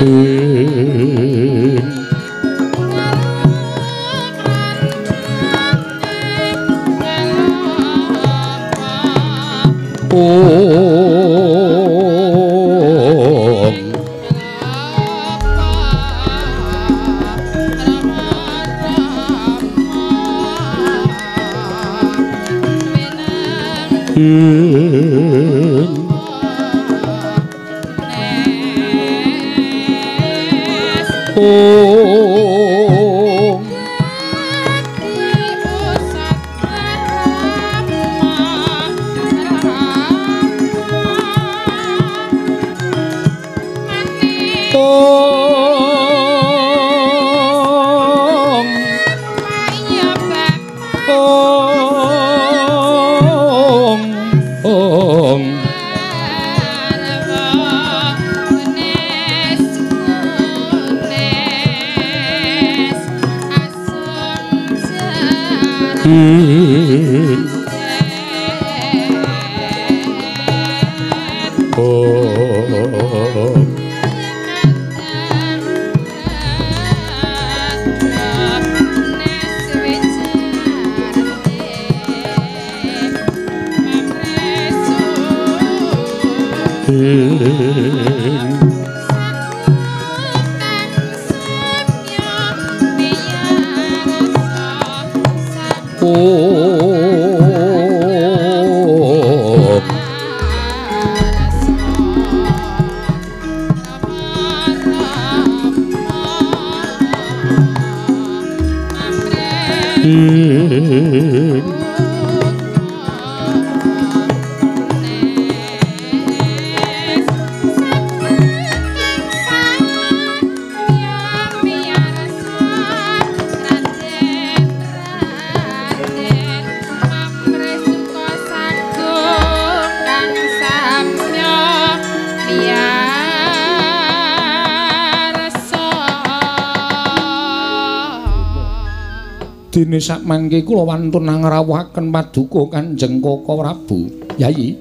Dene sak mangke kula wantun ngrawuhaken paduka Kanjeng Koko Prabu. Yayi.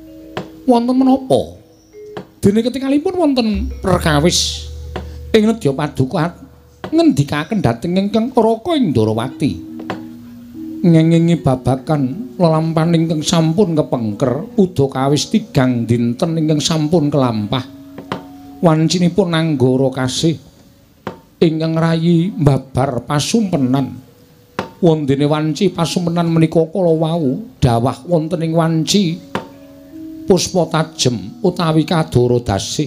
Wonten menapa? Dene ketikalipun wonten perkawis ing nedya paduka ngendikaken dhateng ingkang Raka Indrawati. Ngengingi babagan lelampahan ingkang sampun kepengker udakawis 3 dinten ingkang sampun kelampah. Wancinipun Anggara kasih ingkang rayi mbabar pasumpenan. Wondene wanci pasumpenan menika kala wau dawah wonten ing wanci puspa tajem utawi kadara dasih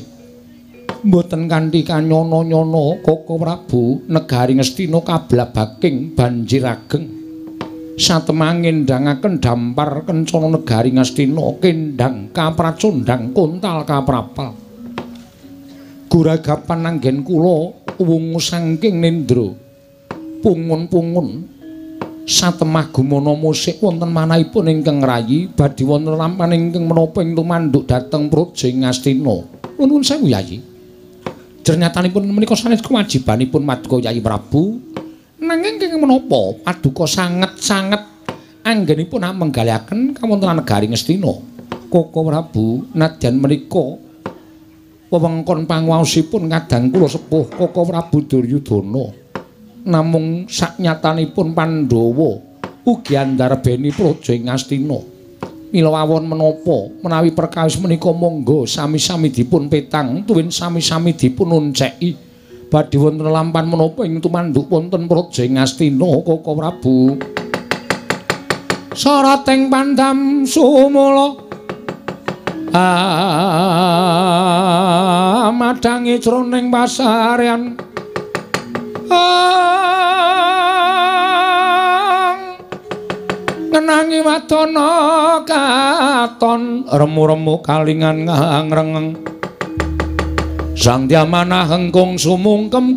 mboten kanthi kanyana-nyana Koko Prabu negari Ngastina kablabaking banjir ageng satemangin ndangaken dampar kencana negari Ngastina kendhang kapracondhang kontal kaprapal guragapan anggen kula wungu saking nendra pungun-pungun satemah gumana musik wonten manahipun ingkang rayi badhe wonten lampahan ingkang menapa ing tumanduk dhateng Praja Ngastina. Nuwun sewu Yayi. Jernyatanipun menika sanes kewajibanipun Paduka Yayi Prabu. Nanging kenging menapa Paduka sanget-sanget anggenipun menggalihaken kawontenan negari Ngastina. Koko Prabu nadyan menika wewengkon panguwasipun kadang kula sepuh Koko Prabu Duryudana. Namung saknyatanipun Pandhawa ugi andarbeni Praja Ngastina. Mila wawon menapa menawi perkawis menika monggo sami-sami dipun petang tuwin sami-sami dipun unceki badhe wonten lampahan menapa ing tumanduk wonten Praja Ngastina Koko Prabu. Sarating pandam sumula madangi jroning pasarean ngenangi wadana katon remu-remu kalingan ngangreng sang diamanah hengkung sumungkem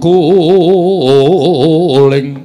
guling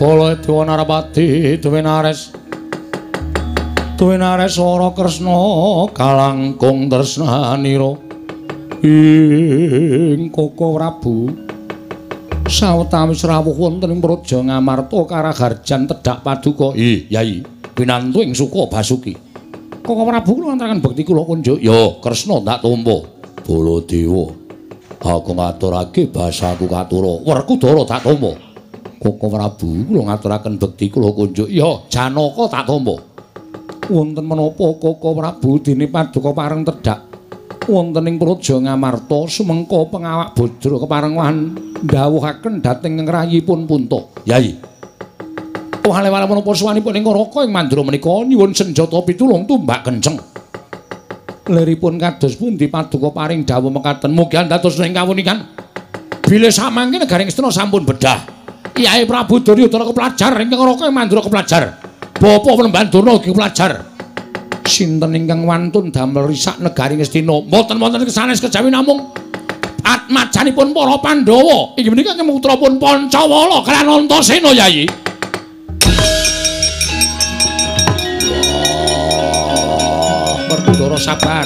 Bala Dewa Narapati duwe nares Wara Kresna kalangkung tresnanira ing Koko Prabu sawetawis rawuh wonten ing Praja Ngamarta Karaharjan tedhak paduka. Yai pinantu ing Suka Basuki. Koko Prabu kula ngaturaken bekti kula kunjuk. Ya Kresna tak tampa. Baladewa aku ngaturake basaku katura. Werkudara tak tampa. Koko Prabu kula ngaturaken bekti kula kunjuk. Ya Janaka tak tampa. Wonten menapa Koko Prabu dene paduka pareng tedhak wonten ing Praja Ngamarta sumengka pengawak Badra keparengan ndhawuhaken dhateng ngrayipun Punta. Yai. Wale-wale menapa suwanipun ing Karaka ing Mandura menika nyuwun senjata pitulung tumbak kenceng. Liripun kados pundi paduka paring dawuh mekaten mugi dados ing kawunikan bilih samangke negaring Astina sampun bedah. Kyai Prabu Duryudana kepelajar ing Karaka ing Mandura kepelajar. Bapa Penemban Durna ugi kepelajar. Sinten ingkang wantun damel risak negari Ngastina mboten wonten kesanes kejawi namung atmajanipun para Pandhawa inggih menika putrapun Pancawala kaliyan Antasena. Yai Werkudara sabar.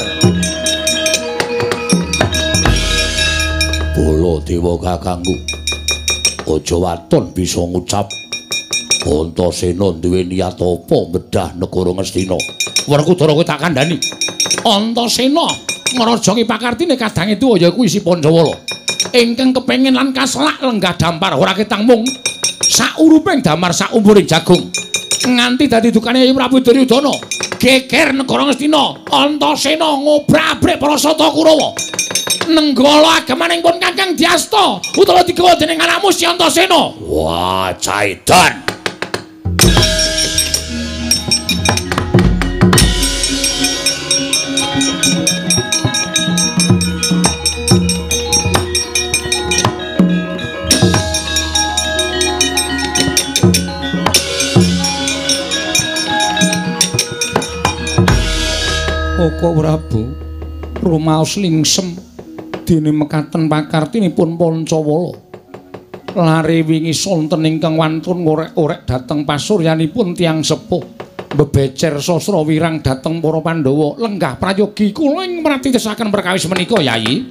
Baladewa kakangku aja waton bisa ngucap Antasena duwe niat apa bedah negara Ngastina. Werkudara kowe tak kandhani. Antasena ngrajoki pakartine kadange tuwa ya kuwi si Pancawala. Ingkang kepengin lan kaselak lenggah dampar ora ketang mung sauruping damar saumpuring jagung. Nganti dadi dukane Kyai Prabu Duryudana. Geger negara Ngastina. Antasena ngobrak-abrik para sata Kurawa. Nenggala agamaning pun Kakang Dyasta utawa digawa dening anakmu si Antasena. Wah, caidan. Koko Prabu rumaos lingsem dene mekaten pakartinipun Pancawala. Lare wingi sonten ingkang wantun ngorek-orek dhateng pasuryanipun tiyang sepuh bebecer sastra wirang dhateng para Pandhawa lenggah prayogi kula ing mratitesaken perkawis menika. Yai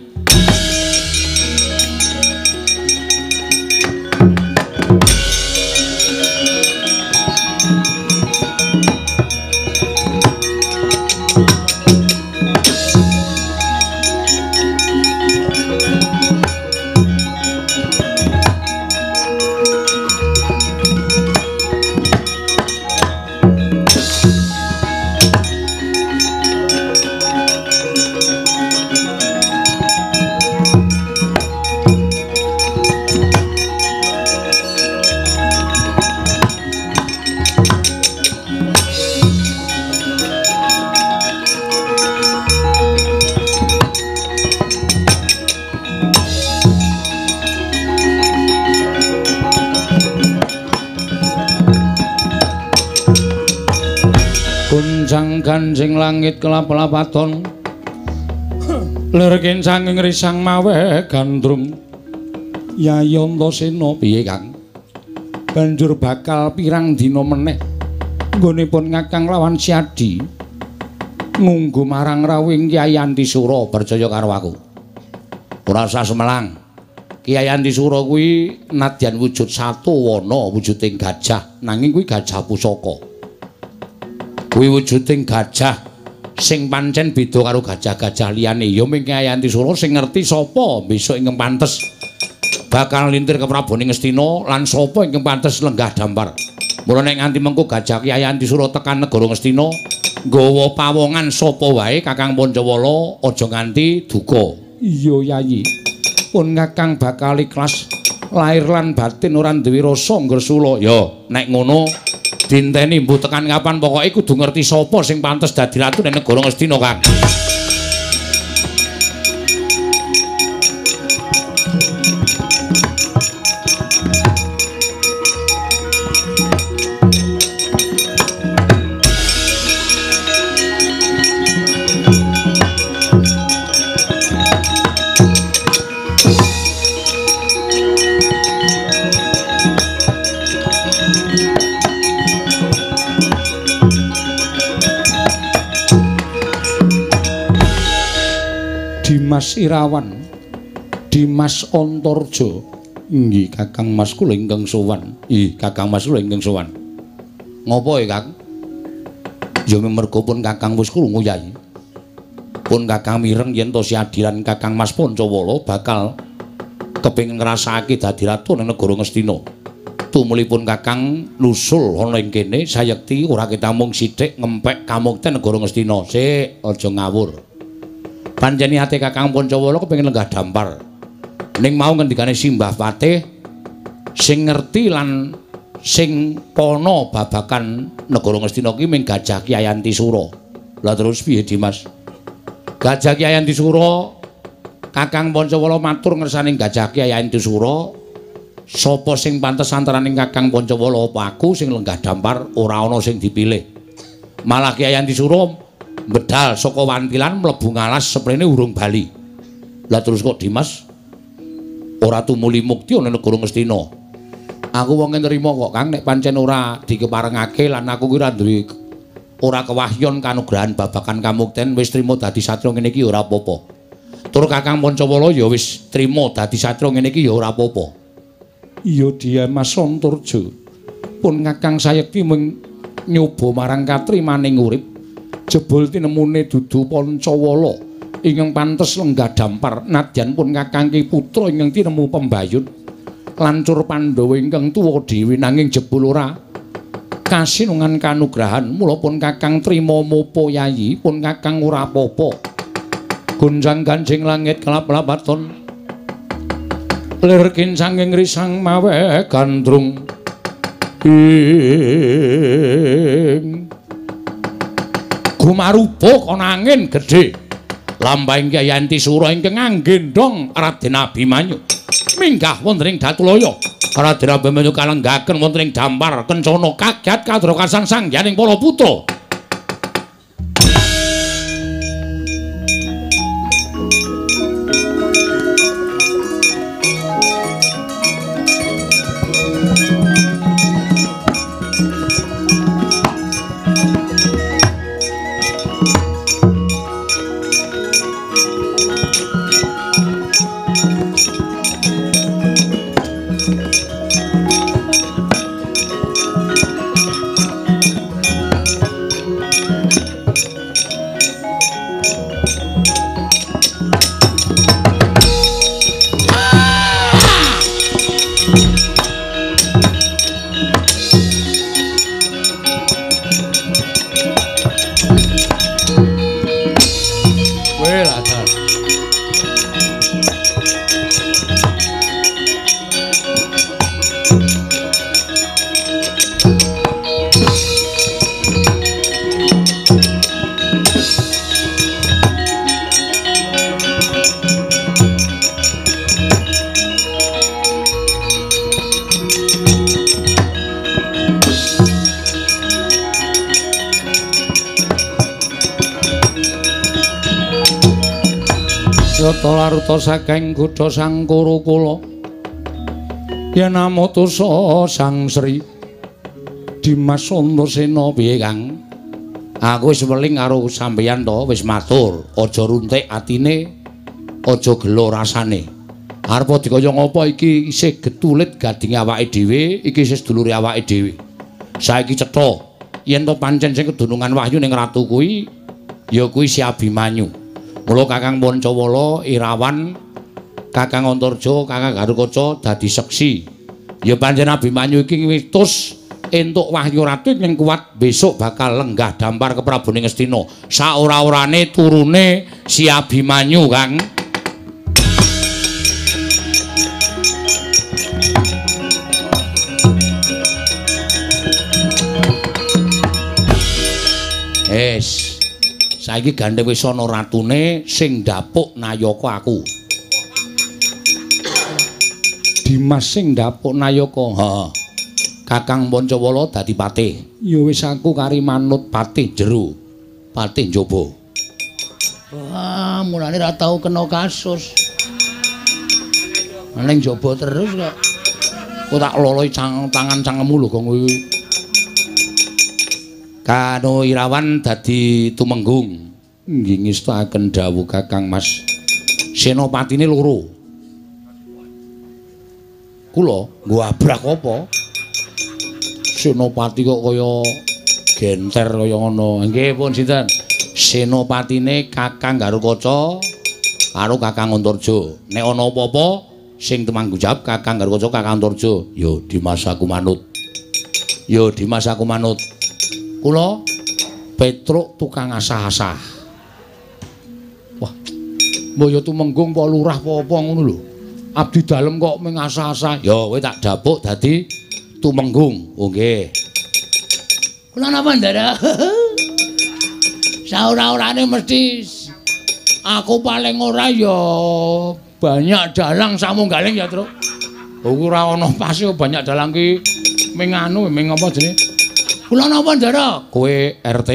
Ganjing langit kelap-lapaton lerken sanging risang mawe gandrung. Yai Antasena piye Kang? Banjur bakal pirang dina meneh nggonipun Kakang lawan Siadi ngunggu marang rawing Kyai Antisura percaya karo aku. Ora usah semelang. Kyai Antisura kuwi nadyan wujud satu wana wujuding gajah nanging kuwi gajah pusaka. Kuwi wujuding gajah sing pancen beda karo gajah-gajah liyane. Ya ming Kyai Antisura sing ngerti sapa besok ingkang pantes bakal lintir ke Prabaning Ngastina lan sapa ingkang pantes lenggah dampar. Mula nek nganti mengko gajah Kyai Antisura tekan negara Ngastina nggawa pawongan sapa wae Kakang Pancawala aja nganti duka. Iya Yai. Pun Kakang bakal ikhlas lahir lan batin ora duwe rasa ngresula. Ya nek ngono dinteni mbuh tekan kapan pokoke kudu ngerti sapa sing pantes dadi ratu ning negara Ngastina Kang. Dimas Irawan, Dimas Antarja. Nggih, Kakang Mas kula ingkang sowan. Nggih, Kakang Mas kula ingkang sowan. Ngopo ya, Kang? Ya mergo pun Kakang wis krungu Yai. Pun Kakang mireng yen to si adiran Kakang Mas Pancawala bakal kepengin ngrasakake dadi ratu ning negara Ngastina. Tumulipun Kakang nusul ana ing kene sayekti ora ketamung sithik ngempek kamukten negara Ngastina. Sik, aja ngawur. Pancen ate Kakang Pancawala kepengin lenggah dampar. Ning mau ngendikane Simbah Patih sing ngerti lan sing pono babakan negara Ngastina ki mung Gajah Kyai Antisura. Lah terus piye Dimas? Gajah Kyai Antisura Kakang Pancawala matur ngersaning Gajah Kyai Antisura, sapa sing pantes antaraning Kakang Pancawala apa aku sing lenggah dampar ora ana sing dipilih. Malah Kyai Antisura bedal saka wantilan mlebu ngalas seprene urung bali. Lah terus kok Dimas ora tumuli mukti ana negara Ngastina. Aku wong nrimo kok Kang nek pancen ora dikeparengake lan aku ki ora duwe ora kewahyon kanugrahan babakan kamukten wis trima dadi satria ngene iki ya ora apa-apa. Tur Kakang Pancawala ya wis trima dadi satria ngene iki ya ora apa-apa. Iya Dimas Antarja. Pun Kakang sayekti mung nyoba marang katrimaning urip. Jebul tinemune dudu Pancawala ingkang pantes lenggah dampar nadyan pun Kakang Ki putra ingkang tinemu pembayun. Lancur Pandhawa ingkang tuwa dhewe nanging jebul ora kasinungan kanugrahan mula pun Kakang trima mopo Yayi pun Kakang ora apa-apa. Gunjang ganjing langit kelap-lapaton lir kincanging risang mawe gandrung ing gumarupa kana angin gedhe lambahing Kyai Antisura ingkang anggendhong Raden Abimanyu minggah wonten ing Datulaya. Raden Abimanyu kalenggaken wonten ing dampar kencana kagyat kadrokasan sangyaning para putra. Laruta saking kutha Sangkara kula yen amutusa Sang Sri Dimas Antasena piye Kang? Aku wis weling karo sampeyan to, wis matur, aja runtik atine, aja gelo rasane. Arep dikaya ngapa iki isih getulit gadinge awake dhewe, iki isih sedulure awake dhewe. Saiki cetha yen to pancen sing kedunungan wahyu ning ratu kuwi ya kuwi si Abimanyu. Mula Kakang Pancawala, Irawan, Kakang Antarja, Kakang Garukaca dadi seksi. Ya pancen Abimanyu iki witus entuk wahyu ratu yang kuat besok bakal lenggah dampar ke Prabu Ngastina. Saora-orane turune si Abimanyu, Kang. Saiki gandhe wis ana ratune sing ndapuk Nayaka aku. Dimas sing ndapuk Nayaka. Heeh. Kakang Pancawala dadi patih. Ya wis aku kari manut patih jero. Patih njaba. Wah, mulane ra tau kena kasus. Ning njaba terus kok. Kok tak loloi tangan cangkemmu lho kok kuwi. Kano Irawan dadi tumenggung. Nggih ngestaken dawuh Kakang Mas. Senopatine loro. Kula nggo abrak apa? Senopati kok kaya genter kaya ngono. Nggih pun sinten? Senopatine Kakang Garukaca karo Kakang Antarja. Nek ana apa-apa sing temanggung jawab Kakang Garukaca Kakang Antarja. Ya Dimas aku manut. Ya Dimas aku manut. Kula Petruk tukang asah-asah. Wah. Mbaya tumenggung apa lurah apa-apa ngono lho. Abdi dalem kok ming asah-asah. Ya kowe tak dapuk dadi tumenggung. Oh nggih. Kula napa ndara? Saora-orane mesti aku paling ora ya banyak dalang samunggaling ya, Truk. Ora ana pase banyak dalang ki ming anu ming apa jenenge? Kula napa ndara? Kowe RT.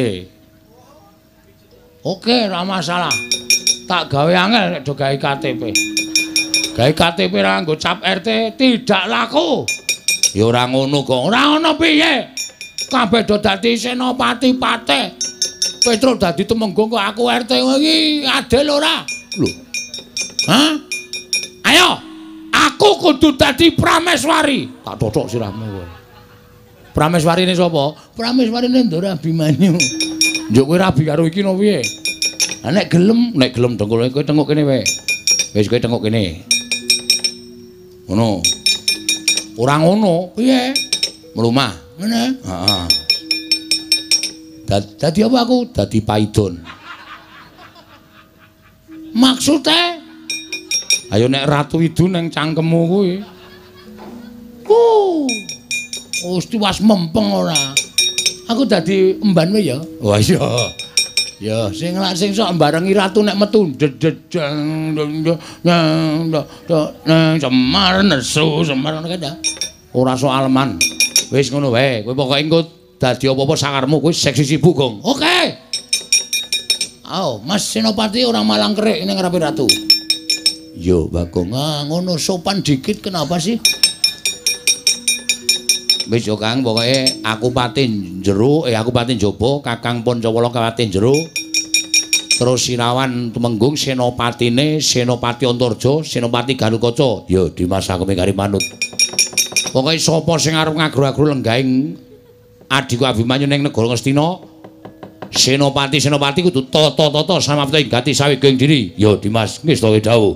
Oke, ora masalah. Tak gawe angel nek do gawe KTP. Gawe KTP ra nggo cap RT tidak laku. Ya ora ngono kok. Ora ono piye. Kabeh do dadi senopati patih. Petruk dadi tumenggung kok aku RT iki adil ora? Lho. Hah? Ayo. Aku kudu dadi prameswari. Tak cocok sirahmu kowe. Prameswarine sapa? Prameswarine Ndara Abimanyu. Njuk kowe rabi karo iki no piye? Lah nek gelem dengkul kowe tengok kene wae. Wis kowe tengok kene. Ngono. Ora ngono, piye? Mlumah. Ngene. Heeh. Dadi apa aku? Dadi paidon. Maksude? Ayo nek ratu idu ning cangkemmu kuwi. Mesti was mempeng ora. Aku dadi emban wae ya. Wah iya. Ya sing sok mbarengi ratu nek metu Semar nesu Semar ngono kae. Ora soal man. Wis ngono wae. Kowe pokoke engko dadi apa-apa sakarmu kowe seksi sibuk, Gong. Oke. Ayo, Mas Senopati ora malang kerik ning ngarepe ratu. Yo, Bagong. Ngono sopan dikit kenapa sih? Wis yo Kang, pokoke aku patin jero, aku patin jaba, Kakang Pancawala kawatin jero. Terus Sirawan tumenggung senopatine Senopati Antarja, Senopati Garukaca. Ya Dimas aku mingkari manut. Pokoke sapa sing arep ngagru-agru lenggahing adhiku Abimanyu ning negara Ngastina, Senopati kudu tata-tata samapta ing gati sawegeng diri. Ya Dimas wis to dawuh.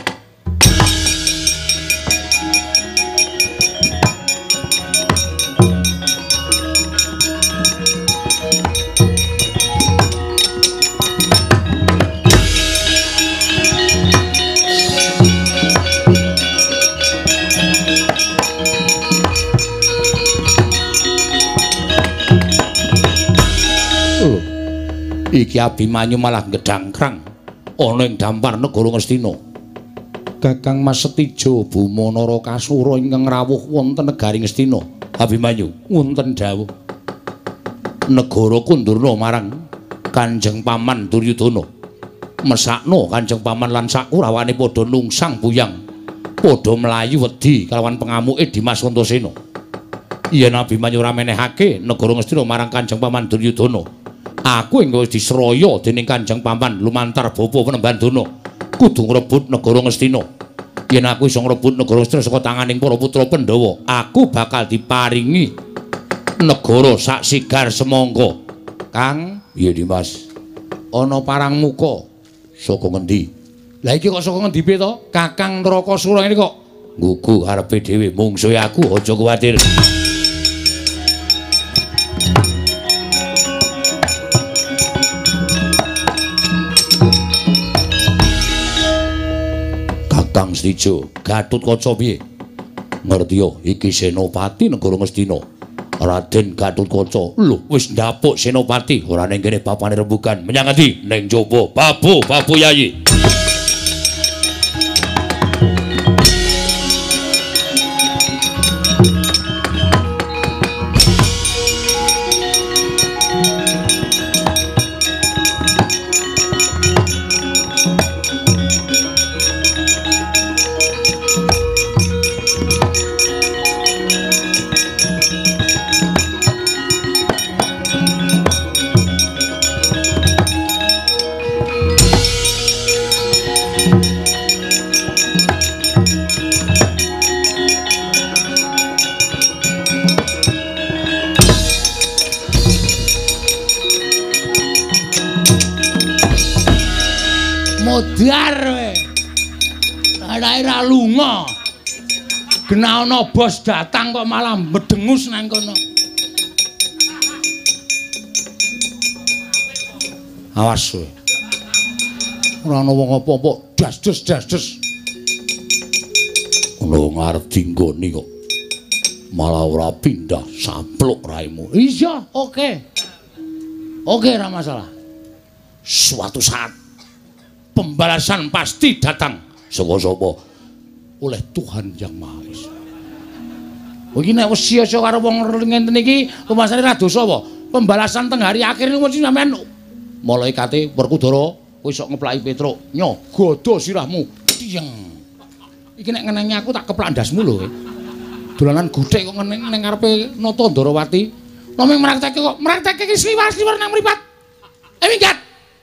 Iki Abimanyu malah gedangkrang ana ing dampar negara Ngastina. Kakang Mas Setija Bumanara Kasura ingkang rawuh wonten negari Ngastina. Abimanyu wonten dawuh negara kundurna marang Kanjeng Paman Duryudana. Mesakno Kanjeng Paman lan sakurawane padha nungsang buyang, padha mlayu wedi kalawan pengamuke Dimas Antasena. Yen Abimanyu ora menehake negara Ngastina marang Kanjeng Paman Duryudana, aku engko wis disraya dening Kanjeng Paman lumantar bapa Penemban Dana kudu ngrebut negara Ngastina. Yen aku iso ngrebut negara Ngastina saka tanganing para putra Pandhawa, aku bakal diparingi negara sak sigar semangka. Kang, piye Dimas? Ana parang muka saka ngendi? Lah iki kok saka ngendi piye to? Kakang Nrakasura ini kok nggugu arepe dhewe mungsuhe aku, aja kuwatir. Kakang Setija, Gatotkaca piye? Ngerti yo, iki Senopati negara Ngastina. Raden Gatotkaca. Lho, wis ndapuk Senopati, ora ning kene bapane rembugan. Menyang endi? Ning jaba. Babu Yayi. modar kowe. Arek ra lunga. Kena ana bos datang kok malah medengus nang kono. Awas kowe. Ora ana wong apa-apa, das-des. Ono ngarep dinggoni kok. Malah ora pindah sampluk raimu. Iya, oke. Oke, ora masalah. Suatu saat pembalasan pasti datang. Sapa-sapa? Oleh Tuhan Yang Maha Esa. Iki nek wis sia-sia karo wong ngenten iki, rumasane ra dosa apa? Pembalasan teng hari akhir niku mesti sampean malaikate Werkudara kowe iso ngeplaki Petruk. Nyo, godo sirahmu. Tiyeng. Iki nek ngenengi aku tak keplak ndasmu lho. Dolanan guthik kok ngeneng ning ngarepe Nata Ndarawati. Nomeng mraktekke kok mraktekke iki sliwar-sliwar nang mripat. Minggat.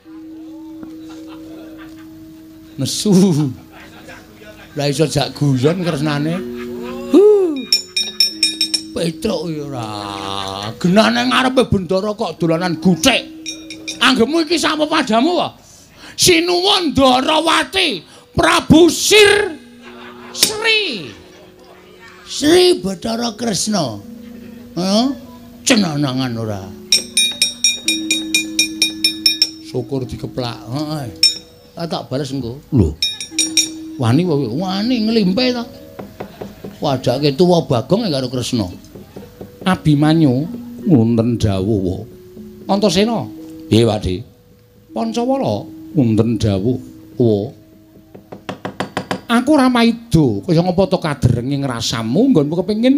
Nesu. Lah iso jak guyon kresnane. Petruk ya ora. Genane ngarepe bendara kok dolanan guthik. Anggepmu iki sapa padamu wae? Sinuwun Ndarawati, Prabu Sri Bathara Kresna. Heh, cenanangan ora. Syukur dikeplak. Heeh. Tak bales engko. Lho. Wani nglimpe to. Wajake tuwa Bagong karo Kresna. Abimanyu wonten dawuh. Antasena. Piye, Pakde? Pancawala wonten dawuh. Aku ora maido kaya ngapa to kadrenging rasamu nggonmu kepengin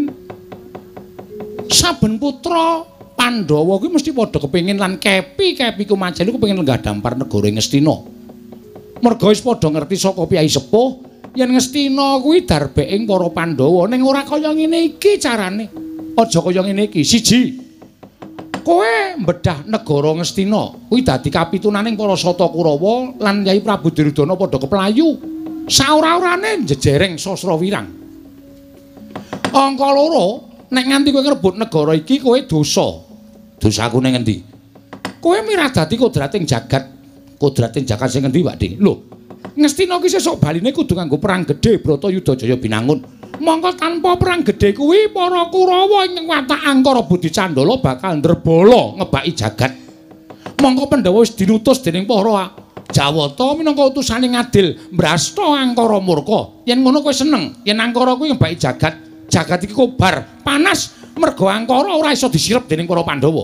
saben putra Pandhawa kuwi mesti padha kepengin lan kepi ku Majenu kepengin lenggah dampar negara Ngastina. Merga wis padha ngerti saka piyai sepuh yen Ngastina kuwi darbeking para Pandhawa ning ora kaya ngene iki carane. Aja kaya ngene iki. Siji, kowe mbedah negara Ngastina kuwi dadi kapitunaning para Sata Kurawa lan Kyai Prabu Duryudana padha keplayu. Saora-orane jejereng sastra wirang. Angka loro, nek nganti kowe ngrebut negara iki kowe dosa. Dosaku ning endi? Kowe miradati kodrating jagat. Kodrating jagat sing endi, Pakde? Lho, Ngastina ki sesuk baline kudu nganggo perang gedhe Bratayuda Jaya binangun. Mongko tanpa perang gedhe kuwi para Kurawa ing watak Angkara Budi Candala bakal ndrebala ngebaki jagat. Mongko Pandhawa wis dinutus dening para Jawata minangka utusane ngadil mbrasta Angkara murka. Yen ngono kowe seneng, yen Angkara kuwi ngebaki jagat, jagat iki kobar, panas merga Angkara ora iso disirep dening para Pandhawa.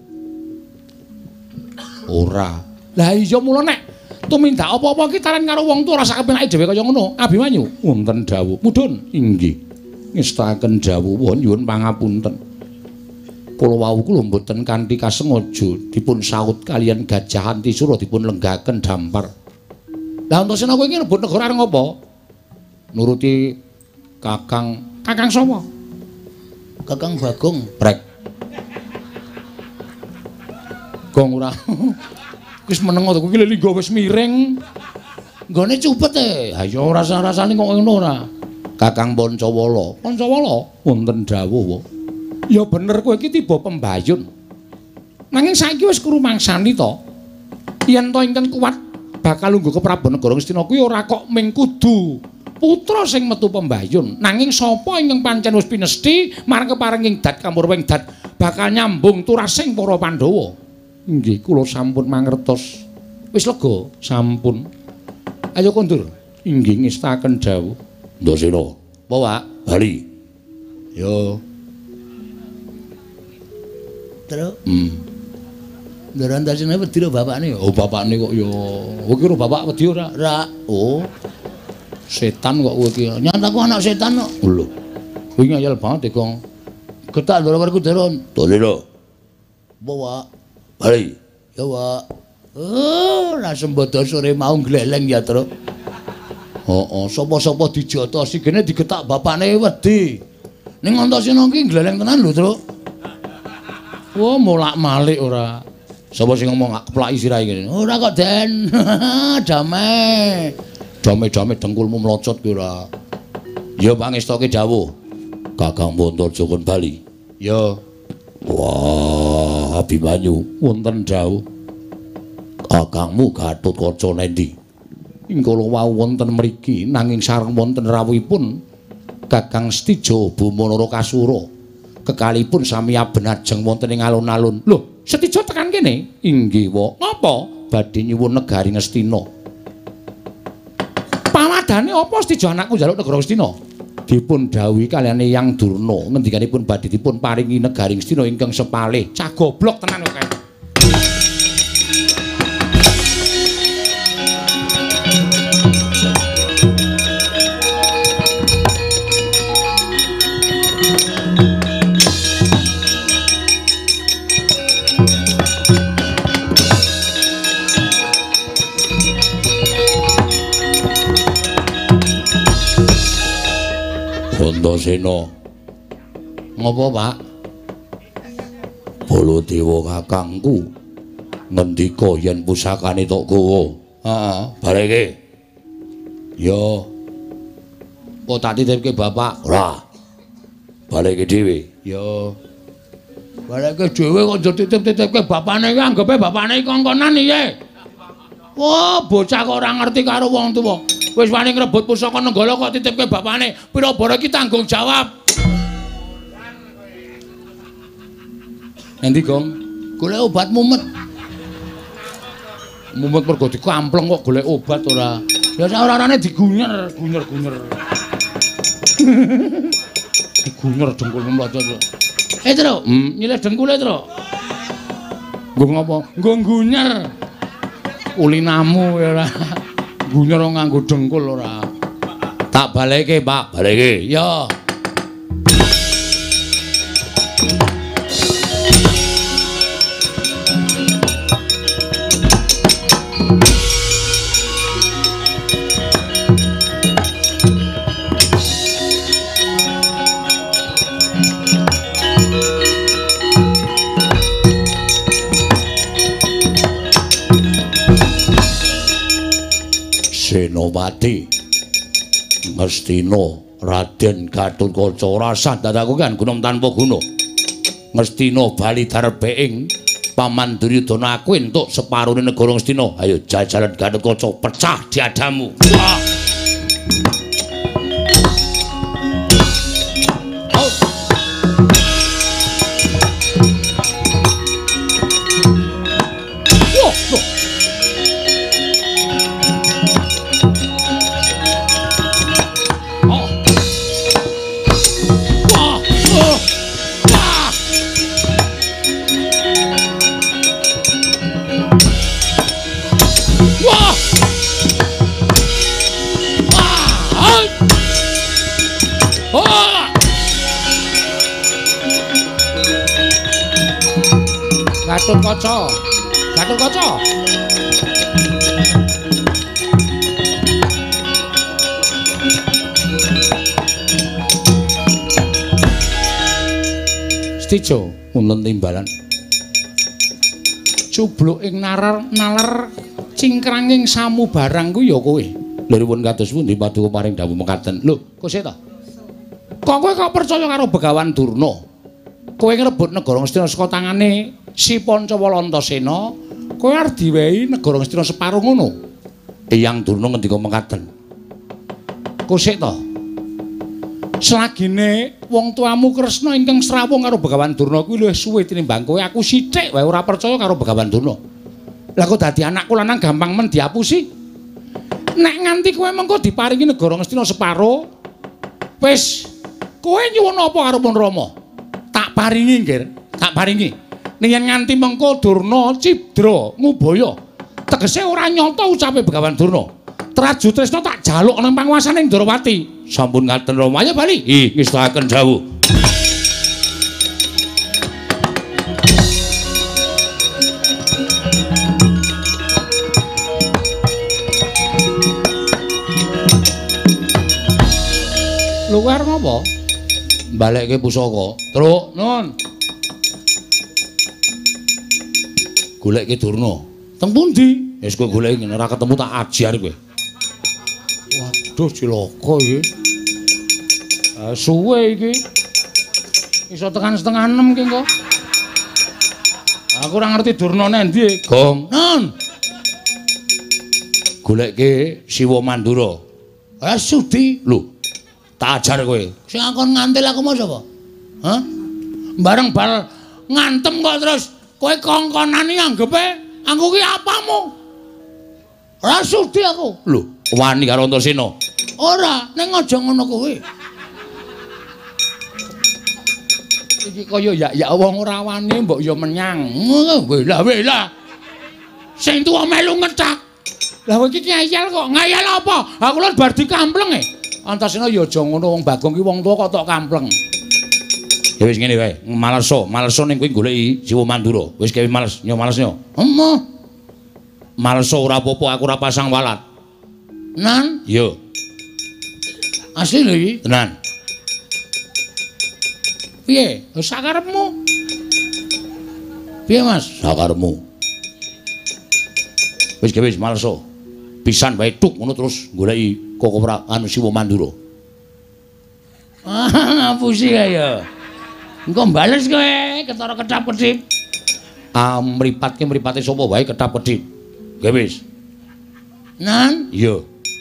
Ora. Lah iya mula nek tumindak apa-apa ki taran karo wong tuwa rasa kepenake dhewe kaya ngono. Abimanyu wonten dawuh. Mudhun inggih. Ngestaken dawuh nyuwun pangapunten. Kula wau kula mboten kanthi kasengaja dipun saut kalian Gajah Antisura dipun lenggaken dampar. Lah Antasena kowe iki rebut negara areng apa? Nuruti Kakang sapa? Kakang Bagong. Brek. Gong ora. Wis meneng to kuwi linggo wis miring. Nggone cupet e. Ha ya rasa-rasane kok ngono ora. Kakang Pancawala. Pancawala wonten dawuh. Ya bener kowe iki tiba pembayun. Nanging saiki wis krumangsani to. Yen to ingkang kuat bakal lungguh ke Prabu Negara Ngastina kuwi ora kok mung kudu putra sing metu pembayun. Nanging sapa ingkang pancen wis pinesti marang keparenging dat kamurwing dat bakal nyambung turasing para Pandhawa. Nggih, kula sampun mangertos. Wis lega, sampun. Ayo kondur. Inggih ngestaken dawuh. Ndasena. Apa, Pak? Bali. Yo. Terus? Ndara Antasena wedi karo bapakne. Oh, bapakne kok ya. Kowe kira bapak wedi ora? Ra. Oh. Setan kok kowe iki. Nyataku anak setan kok. Lho. Kowe ngayal banget Kong. Getak Ndara Werkudara. Ndasena. Apa, Pak? Bali. Ya, Pak. Oh, ra sembodo sore mau gleleng ya, Tru. Heeh, sapa-sapa dijotosi gene digetak bapakne wedi. Ning Antasena iki gleleng tenan lho, Tru. Wah, molak-malik ora. Sapa sing ngomong gak keplaki sirahe kene? Ora kok, Den. Damai. Damai-damai dengkulmu mlocot ki ora. Ya pangestoke dawuh. Kakang Bantarja kon bali. Ya. Wah, Abimanyu wonten dawuh. Kakangmu Gatotkaca nendi? Ingkala wau wonten mriki nanging sareng wonten rawuhipun Kakang Stijo Bumanara Kasura kekalipun sami aben ajeng wonten ing alun-alun. Lho, Stijo tekan kene? Inggih, Wa. Ngapa? Badhe nyuwun negari Ngastina. Pamadane apa Stijo anakku njaluk negara Ngastina? Dipun dawuhi kaliyan Eyang Durna ngendikanipun badhe dipun paringi negari Ngastina ingkang sepalih. Cah goblok tenan kok. Antasena. Ngopo, Pak? Baladewa kakangku ngendika yen pusakane tok gawa. Heeh, bareke. Yo. Kok tak titipke Bapak? Ora. Bareke dhewe. Yo. Bareke dhewe kok njur titip-titipke bapane iki anggepe bapane iki kongkonan iki. Wah, bocah kok ora ngerti karo wong tuwa. Wis wani ngrebut pusaka Nenggala kok titipke bapane. Pira bara iki tanggung jawab. Endi, Gong? Golek obat mumet. Mumet mergo dikampleng kok golek obat ora. Ya ora-orane digunyer, gunyer-gunyer. Digunyer dengkulmu mlajo. Tru, nyilih dengkule, Tru. Nggo ngopo? Nggo gunyer. Kulinamu ya ora. Gunyer nganggo dengkul ora. Tak baleke, Pak, baleke. Ya. Senopati Ngastina Raden Gatotkaca rasa dadaku kan gunung tanpa guna. Ngastina bali darbeing Paman Duryudana aku entuk separone negara Ngastina. Ayo jajalan Gatotkaca pecah diadamu. Wah. Gatotkaca. Gatotkaca. Stijo wonten timbalan. Cubluk ing naler cingkranging samu barang ku ya kowe. Lha nuwun kados pundi paduka paring dawuh mekaten. Lho, kok sik to? Kok kowe kok percaya karo Begawan Durna? Kowe ngrebut negara Ngastina saka tangane Si Pancawala Antasena, kowe arep diwehi negara Ngastina separo ngono. Eyang Durna ngendika mekaten. Kok sik to? Selagine wong tuamu Kresna ingkang srawung karo Begawan Durna kuwi luwih suwe tinimbang kowe. Aku sithik wae ora percaya karo Begawan Durna. Lah kok dadi anakku lanang gampang men diapusi. Nek nganti kowe mengko diparingi negara Ngastina separo, wis kowe nyuwun apa karo Pun Rama? Tak paringi, Nggir. Tak paringi. Ning yen nganti mengko Durna Cidra ngubaya, tegese ora nyata ucape Begawan Durna. Traju Tresna tak jaluk nang panguwasaning Ndrawati. Sampun ngaten Rama, ayo bali. Ngestakaken dawuh. Luar ngapa? Balekke pusaka. Truk, nun. Goleki Durna. Teng pundi? Wis kowe goleki ngene ora ketemu tak ajar kowe. Waduh cilaka iki. Suwe iki. Iso tekan setengah 6 ki kok. Aku ora ngerti Durna nang ndi, Gong. Nun. Golekke Siwa Mandura. Sudi. Lho. Tak ajar kowe. Sing akon ngantil aku mau sapa? Hah? Bareng bal ngantem kok terus kowe kongkonane anggepe aku ki apamu? Ora sudi aku. Lho, wani karo Antasena. Ora, ning aja ngono kowe. Iki kaya ya wong ora wani mbok ya menyang. Wela. Sing tuwa melu ngetak. Lah kowe iki ngayal kok. Ngayal apa? Aku lho bar dikampleng e. Antasena ya aja ngono wong Bagong ki wong tuwa kok tok kampleng. Ya wis ngene wae. Malesa ning kowe goleki Siwa Mandura. Wis gawe males, nyo males nyo. Emoh. Malesa ora apa-apa aku ora pasang walat. Nan? Yo. Asli lho iki? Tenan. Piye? Sakarepmu. Piye, Mas? Sakarepmu. Wis gawe malesa. Pisan wae tuk ngono terus goleki kok ora anu Siwa Mandura. Ngapusi kaya. Engko bales kowe ketara kedap-kedip. Mripate sapa wae kedap-kedip. Nggih wis. Nan? Iya.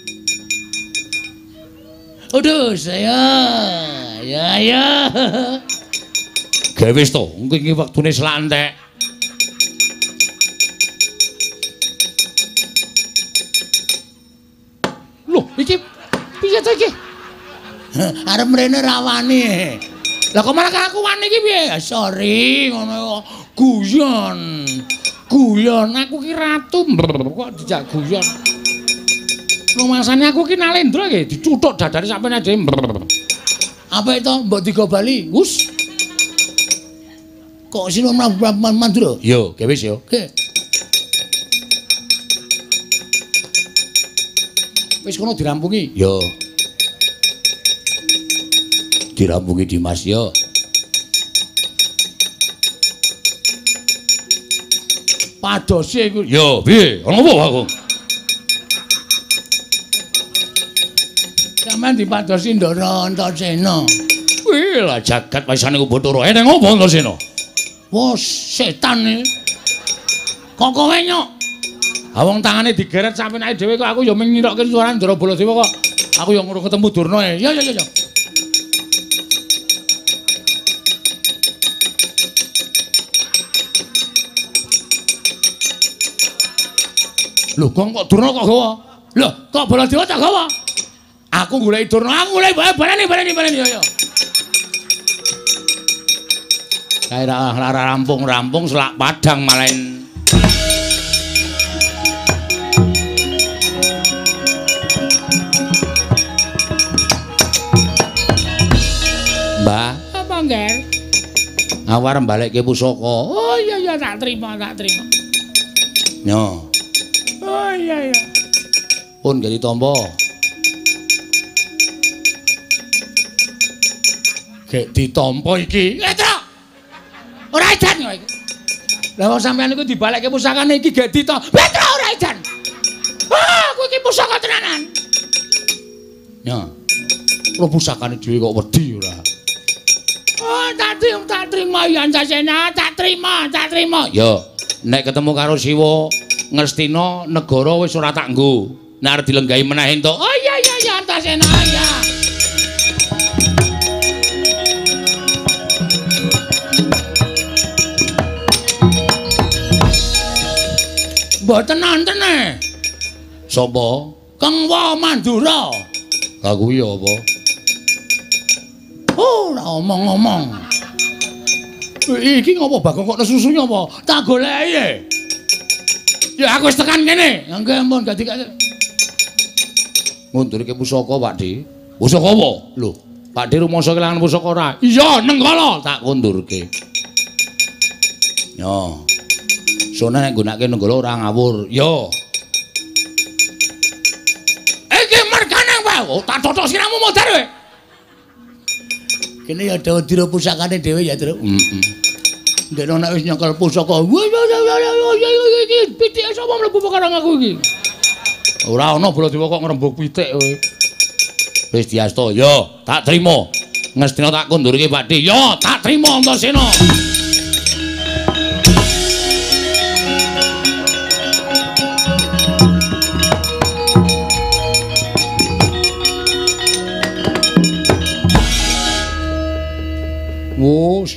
Aduh, saya. Ya. Gawe wis to, engko iki wektune slantek. Loh, iki piye to iki? Arep mrene rawani. Lah kok malah aku wani iki piye? Sorry, ngono guyon. Guyon, aku ki ratu. Kok dijak guyon. Rumasane aku ki Nalendra nggih, dicuthuk dadane sampeyan dhewe. Apa itu mbok digobali? Wus. Kok Siwa Mandura? Yo, ge wis yo. Ge. Wis kono dirampungi? Yo. Dirampungi Dimas yo. Padose iku. Yo, piye? Ngopo aku? Sampeyan dipadosi Ndara Antasena. Wih lah jagat waisane ku Bathara. Nek ngopo Antasena? Wah, setan iki. Kok kowe nyok? Ha wong tangane digeret sampeyan ae dhewe kok aku ya mung nyirokke suarane Ndara Baladewa kok. Aku ya ngurung ketemu Durna e. Ya. Lho, kok Durna kok gawa? Lho, kok Baladewa tak gawa? Aku goleki Durna, aku goleki baleni ya. Kae lara rampung selak padang malen. Mbah, apa ngger? Awar balekke pusaka. Oh iya tak trima. Nyo. Oh iya. Pun gak ditampa. Gek ditampa iki. Petra. Ora edan kok iki. Lah wong sampeyan iku dibalekke pusakane iki gek ditampa. Petra ora edan. Ah, kowe iki pusaka tenanan. Ya. Lho pusakane dhewe kok wedi ora. Oh, tak trima ya Antasena, tak trima. Yo, nek ketemu karo Siwa Ngastina negara wis ora tak nggo. Nek arep dilenggahi meneh entuk. Oh iya Antasena ya. Mboten nonton e. Sapa? Kang Wa Mandura. Lah kuwi apa? Oh, ora omong-omong. Iki ngopo Bagong kok nesusunya apa? Tak goleki e. Ya aku wis tekan kene. Nggih ampun dadi ngundurke pusaka, Pakde. Pusaka apa? Lho, Pakde rumangsa kelangan pusaka ora? Iya, nenggala tak kundurke. Yo. Sone nek gunake nenggala ora ngawur. Yo. Iki mergane wae. Oh, tak totok siramu modar kowe. Kene ya dhewe dira pusakane dhewe ya, Tru. Ndek nek wis nyekel pusaka. Iki pitik sapa mlebu perkara aku iki. Ora ana Baladewa kok ngrembug pitik kowe. Wis diasta. Yo, tak trima. Ngastina tak kundurke, Pakde. Yo, tak trima Antasena.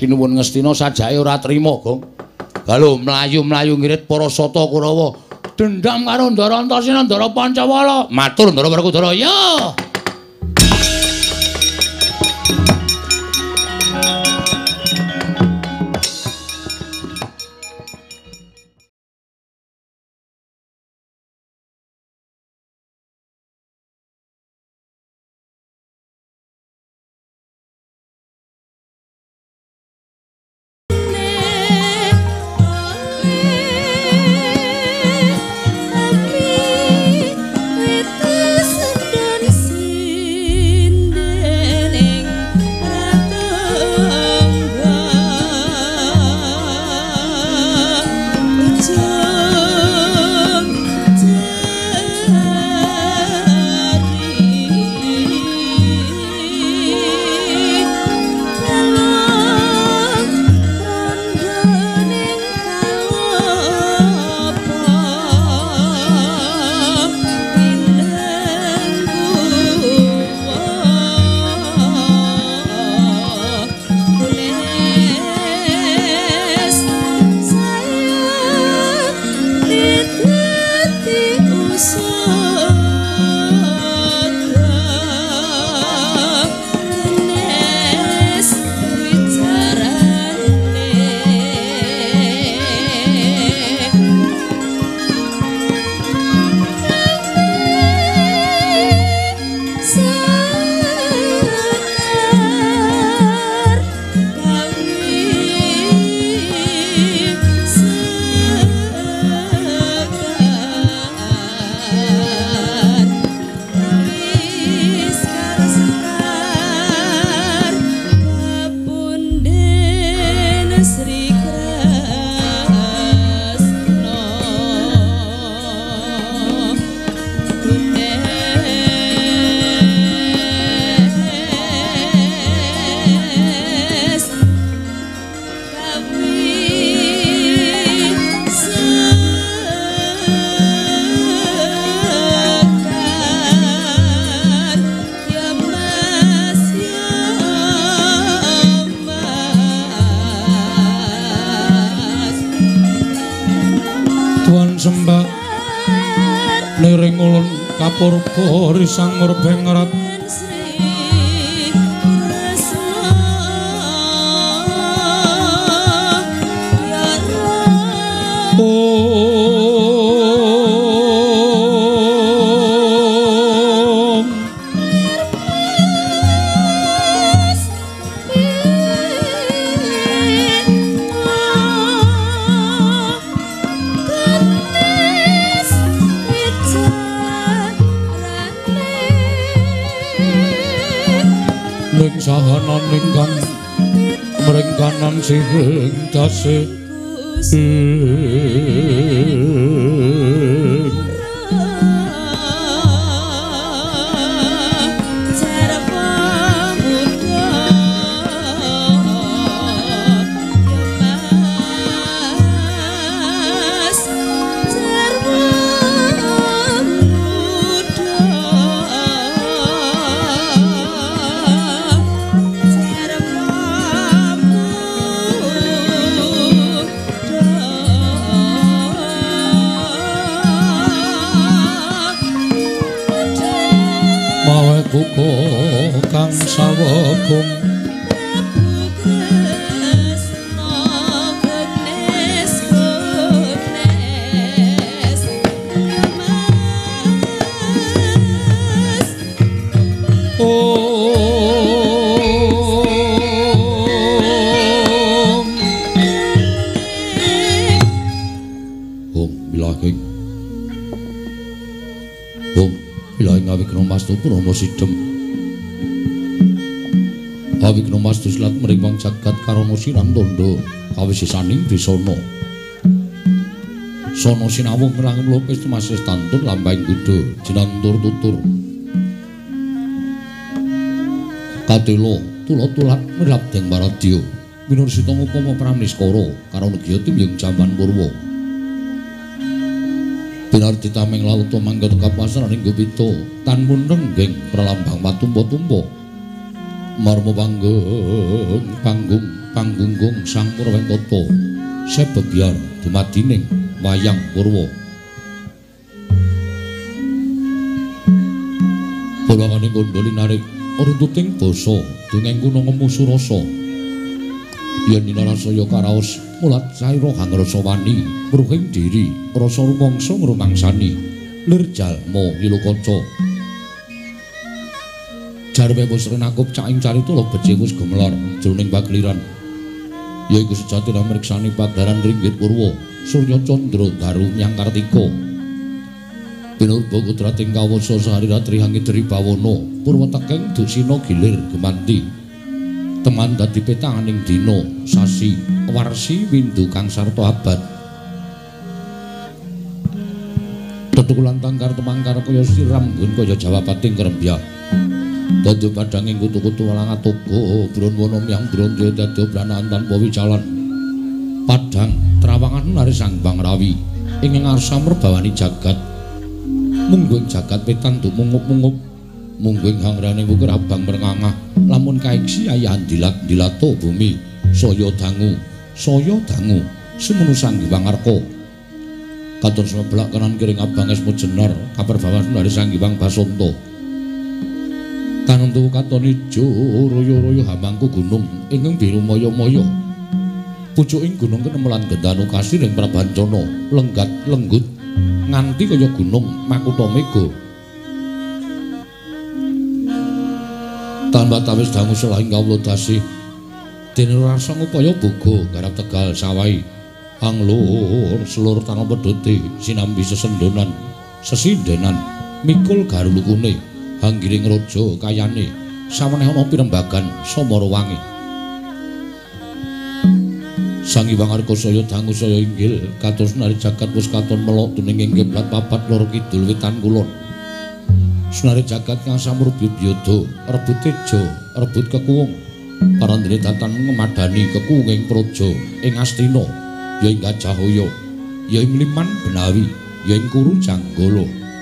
sinuwun Ngastina sajake ora trima, Gong. Halo mlayu-mlayu ngirit para sata Kurawa. Dendam karo Ndara Antasena Ndara Pancawala. Matur Ndara Werkudara, ya. Purba risang murbeng ngerat sahanan ingkang mrengkanan sing tasih kang sawagung Purana Sidhem Awigna Mastu Silat mriwang jagat karana siran tandha kawisisaning Brisana Sono sinawung ngrangem lopes temasih tantun lampahing kuda jinantur tutur Katela tula-tulat mirap deng Maradya minursita ngupama Pramniskara karo negya timyung jaman purwa Pinarti tameng laut mangga kapasran ing Gupita tan munrenggeng pralambang matumpa-tumpa marma panggung Panggunggung Sang Purwentata sebebyar dumadining wayang Purwa. Bolongane kondoli narik runtuting basa dongeng kuna ngemu surasa. Yen Ninarasaya karaos mulat saira hangrasa wani mruhing diri rasa rumangsa ngrumangsani lir jalma wilukaca. Jarwe wis renakup caing carita lho becik wis gemelar jroning pagliran. Yaiku sejatine mriksani pagdaran ringgit Purwa Surya Candra Daru Hyang Kartika. Pinurba kutrating kawasa sahari-ratri hangidri bawana Purwa tekeng dusina gilir gemanti. Teman dadi petanganing dina sasi warsi windu kang sarta abad. Tetukulan tangkar temangkar kaya siram nggon kaya jawabating krembyak. Dadi padhanging kutu-kutu walang atoga Bronwana Myang Branja dadi branaan tanpa wicalan. Padhang trawangan lari sang Bangrawi ing ngarsa merbawani jagat. Mungguing jagat petan tumungup-mungup. Mungguing hangrane wukir abang merengangah lamun kaiksi ayahan dilato bumi saya dangu semono sang Hyang Arka. Katon semebelak kanan kiring abang esmu jenar kaperbawan dari sang Hyang Basanta. Tanentu katon ijo royo-royo hamangku gunung ingkang biru moyo-moyo. Pucuking gunung kenemelan gendanu kasir ing prabancana lenggat lenggut nganti kaya gunung Makutha Mega. Tanpa tawis dangu selahing kawula dasih dene rasa ngupaya boga garap Tegal Sawai anglur selur tanah pedhote sinambi sesendonan sesindenan mikul garulukune hanggiring raja kayane saweneh ana pirembagan Samara Wangi. Sang Hyang Arka saya dangu saya inggil kados nari jagat wis katon melok dening ing kiblat papat lor kidul wetan kulon. Sunare jagat kang samurbyubyada rebut teja rebut kekuwung parandene datan ngemadani kekuwunging praja ing Astina ya ing Gajahaya ya ing Liman Benawi ya ing Kuru Janggala.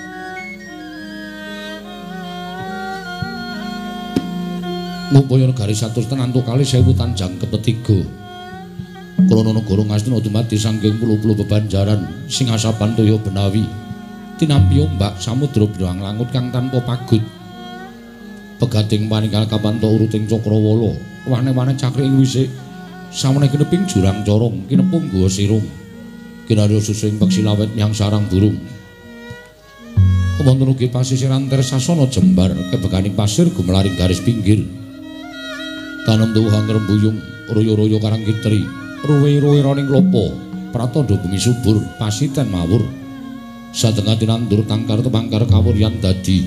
Ngupaya negari 100 tenantu kali 1000 tanjang kepetiga. Krana negara Ngastina dumadi saking puluh-puluh bebanjaran sing asapan toya Benawi. Tinampi ombak samudra bilang langut kang tanpa pagut. Pegating panikal kapanta uruting Cakrawala, wane-wane cakri ing wisik. Saweneh kineping jurang corong, kinepung guwa sirung. Kinarya susing peksi lawet nyang sarang burung. Wonten ugi pasisiran Tersasana jembar kebekaning pasir gumelaring garis pinggir. Tanem tuwuhan rembuyung, royo-royo karang kitri, ruwe-ruwe roning klopo, pratandha bumi subur, pasiten mawur. Satengah tinandur tangkar temangkar kawuryan dadi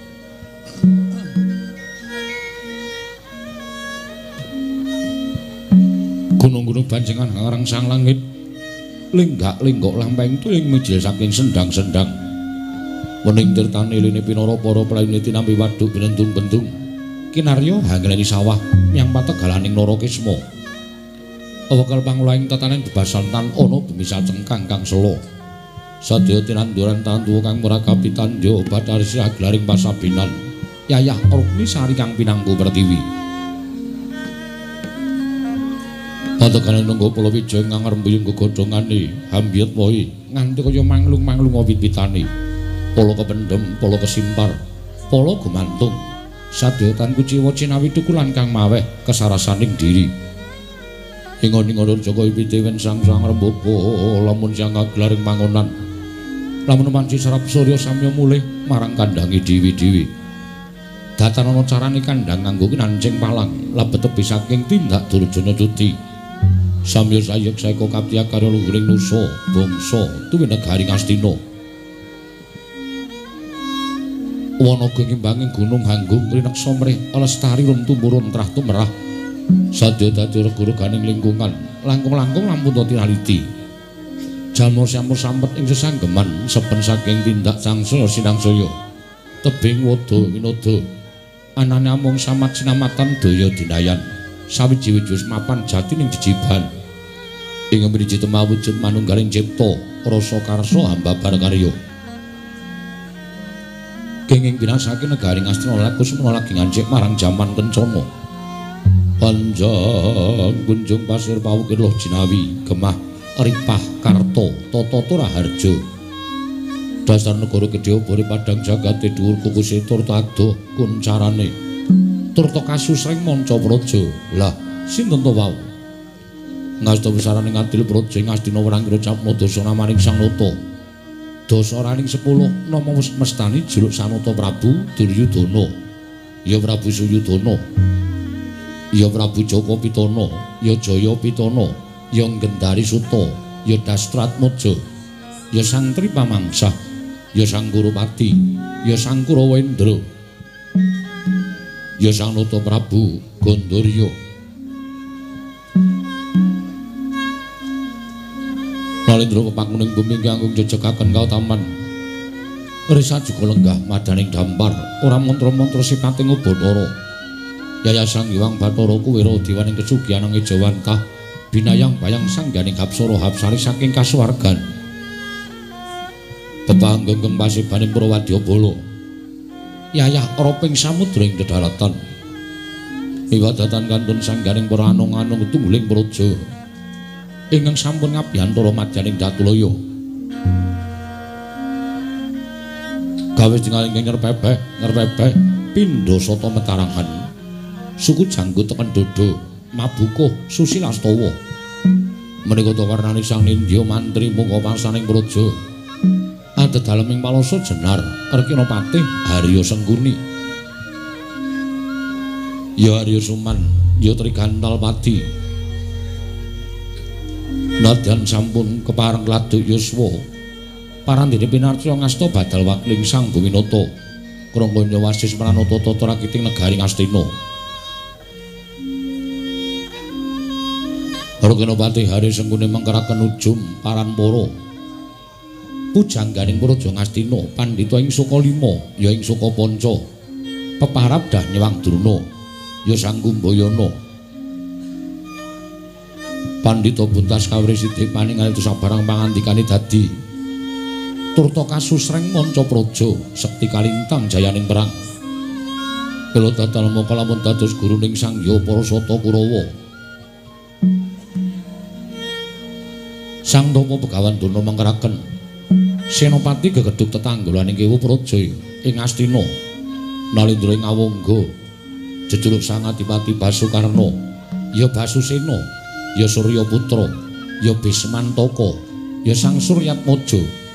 gunung-gunung banjengan ngarang sang langit linggak-linggok lampeng tuwing mijil saking sendang-sendang wening tirtane lene pinara para praine tinampi wadhuk binentung-bentung kinarya hangleni sawah nyang pategalaning Narakisma awakal pangulaing tataning bebasantan ana bumi sacengkang kang sela. Sadya tinanduran tantu kang murakabi tandya batarisi aglaring pasabinan yayah Rukmi Sari kang pinangku pertiwi. Patekane nunggu Palawija kang ngrembuyung gegodhongane hambyet wae nganti kaya manglung-manglung wit-witane. Pala kependhem, pala kesimpar, pala gumantung. Sadya tan kuciwa cinawi tukulan kang maweh kesarasaning diri. Ingon-ingon Joko Ipitewen sang-sang rembaka lamun sang aglaring pangonan. Lamun manci sarap surya samya mulih marang kandange dewi-dewi. Datan ana carane kandhang nganggo kinancing palang labet tepi saking tindak Durjana Duti. Samya sayek saeka kaptiya karo luhuring nusa bangsa tuwi negari Ngastina. Wanaga ngimbanging gunung hanggung rineksa mrih lestari rum tumurun trah tumerah. Sadya dadi rega-reganing lingkungan langkung-langkung lampun tinaliti. Jalma sampun sampet ing sesanggeman sepen saking tindak sangsaya sinangsaya tebing wada winada anane amung samat sinamatan daya dinayan sawiji-wiji mapan jati ning jejiban ing mriji temah wujud manunggaling cipta rasa karsa hamba barkarya kenging binasake negari Ngastina laku semana lagi ngancik marang jaman kencana Panjang kunjung pasir pawukir loh Jinawi Gemah Ripah Karto Toto Turaharjo dasar negara gedhe obore padang jagate dhuwur kukuse turta adoh kuncarane turta kasusreng manca praja lah sinten to wau ngasta besarane ngadil praja ngastina wrangira capna dosa namaning Sang Nata dosa raning 10 nama mestani juluk Sanata Prabu Duryudana ya Prabu Suyudana ya Prabu Joko Pitana, ya Jaya Pitana, ya Gendari Suta, ya Dastratmaja, ya Sang Tripamangsah, ya Sang Kurupati, ya Sang Kurawendra, ya Sang Nata Prabu Gandharya. Nalendra kepakuning bumi kanggo njejegaken kautaman. Risa juga lenggah madaning dampar, ora mantra-mantra sipating Ubathara. Yayasan Hyang Bathara Kuwira diwaning kesugihan ing Jawantah binayang bayang sangganing Hapsara Hapsari saking kasuwargan bebanggeng pasibaning Prawadyabala yayah roping samudring dedalatan miwadatan kantun sangganing para anung-anung tungguling praja ingkang sampun ngabiyantara madyaning Datulaya gawis tingaling ngerpebeh pindha sata metarangan suku janggut tekan dodo mabukuh susilastawa menika to warnane Sang Nindya mantri muka pasaning praja adedaleming palasa jenar Rekina Patih Harya Sengguni ya Harya Suman ya Trigantal Pati nadyan sampun kepareng laduk yuswa parandene pinarca ngasta badal wakling Sang Buminata krangkanya wasis pranata tata rakiting negari Ngastina Rekina Patih Harya Sengguni mengkeraken ujum paranpara pujangganing praja Ngastina pandhita ing Sukalima ya ing Sukapanca peparab dah nyewang Druna ya Sang Kumbayana pandhita buntas kawrisiti paningal itu sabarang pangandikane dadi turta kasusreng manca praja sekti kalintang jayaning perang kula dadal mangka lamun dados guruning Sang Hyang Parasata Kurawa Sang Tama Begawan Dana mengkeraken senopati gegedhuk tetanggulaning kewu praja ing Astina nalindra ing Awangga jejuluk Sang Adipati Basukarna ya Basusena ya Suryaputra ya Bismantaka ya Sang Suryatmaja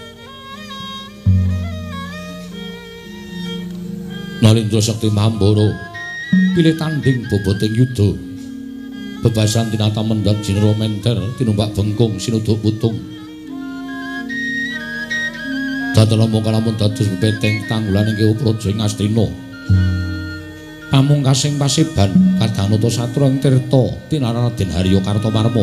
nalindra sekti Mahambara pilih tanding boboting yuda bebasan tinata mendat jinera menter tinumbak bengkung sinuduk putung dadala mongko lamun dados bepeteng tanggulaning kewu praja ing Astina pamungkasing pasiban Kadhanata Satra ing Tirta tinara Raden Harya Kartoparma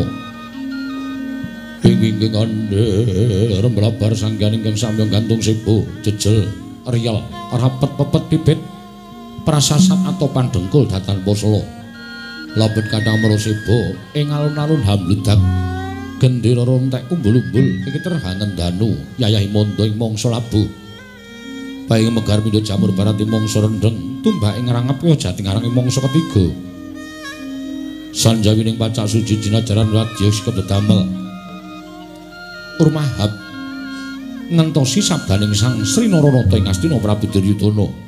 ing ande remlabar sangganing kang samya gantung sibo jejel riyel rapet pepet bibit prasasat atau pandengkul datan poslo labet kadang merosibo ing alun-alun hambludak gendera rontek umbul-umbul iki terhangen danu yayahi mondo ing mangsa labuh paing megar pindha jamur barat ing mangsa rendeng tumbak ing rangep ya jatingarang ing mangsa ketiga sanjawining pacak suci jinajaran radya sikep damel urmahab ngentosi sabdaning Sang Sri Naranata ing Astina Prabu Duryudana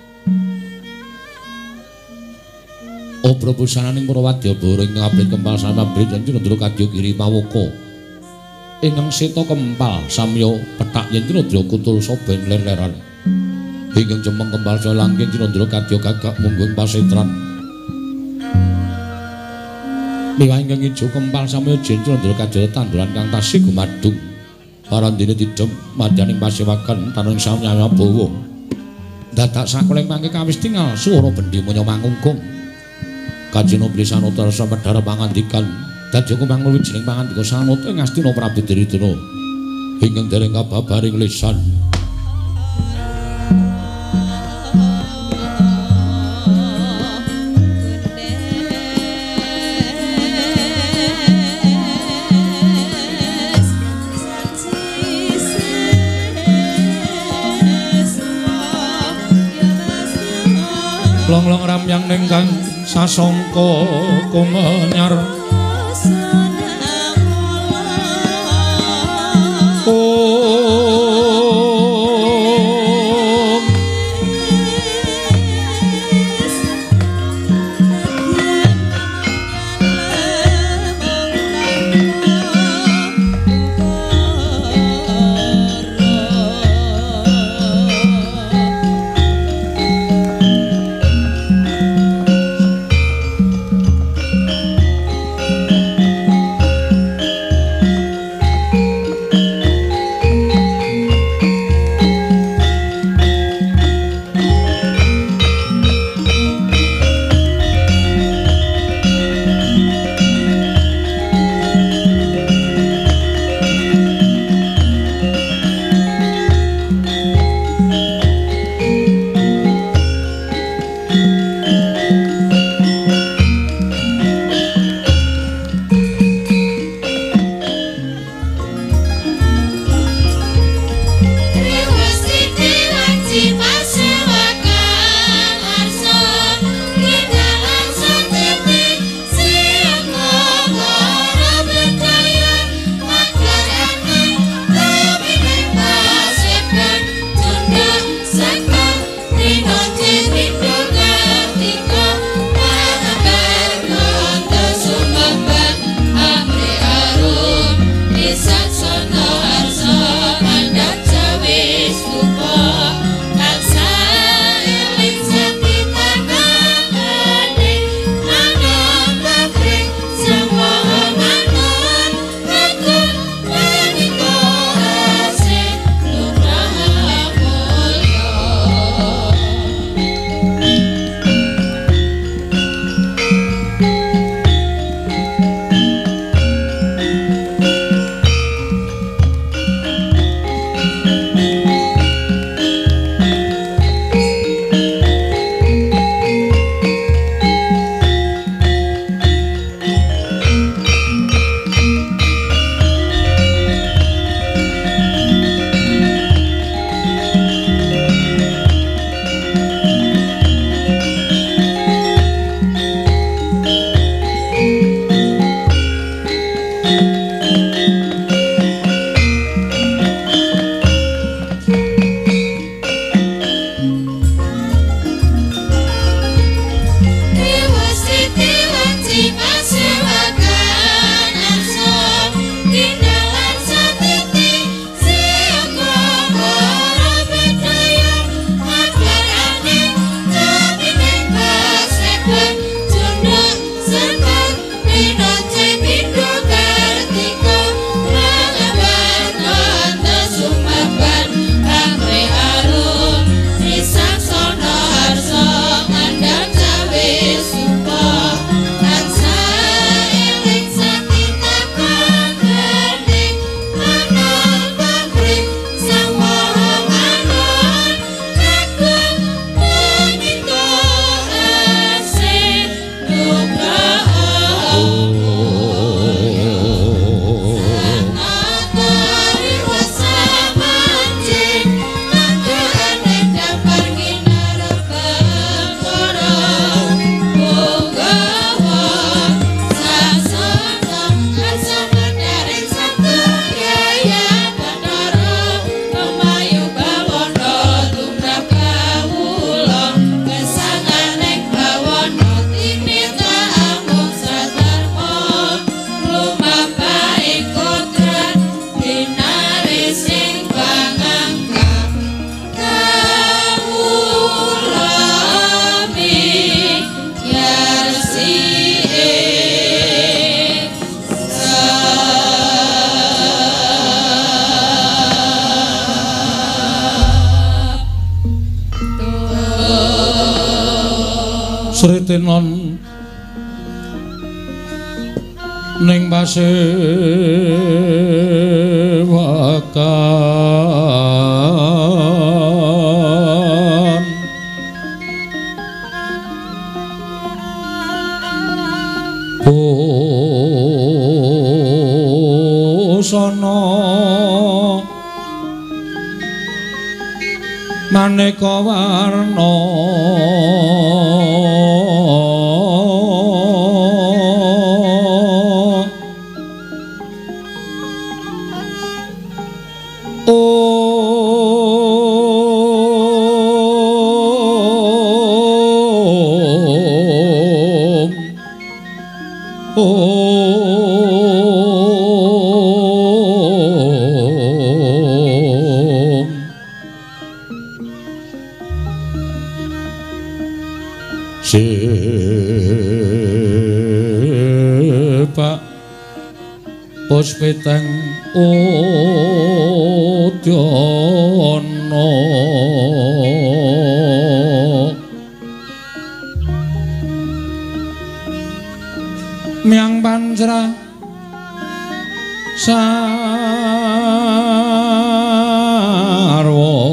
Prabu sananing para wadyabara ing abrit kempal sama abrit yen Ndra kadya kiri pawaka ingkang seta kempal samya pethak yen Ndra kutul soben ler-leran ingkang cemeng kempal saya langking Ndra kadya gagak mungguing pasetran miwah ingkang ijo kempal samya jen Ndra kadya tanduran kang tasih gumadung parandene tidhem madyaning pasewakan taning samya bawa dadak sakoleng mangke kawis tinggal swara bendi munya mangungkung Kajena Brisanata rasa medhar pangandikan dadi kumang wijining pangandika Sanata ing Astina Prabu Duryudana ingkang dereng kababaring lisan long-long ramyang ning kang sasangka kumenyar Sritenon ning pasewakan busana maneka warna Pak Puspiteng Udyana Miang Pancra Sarwa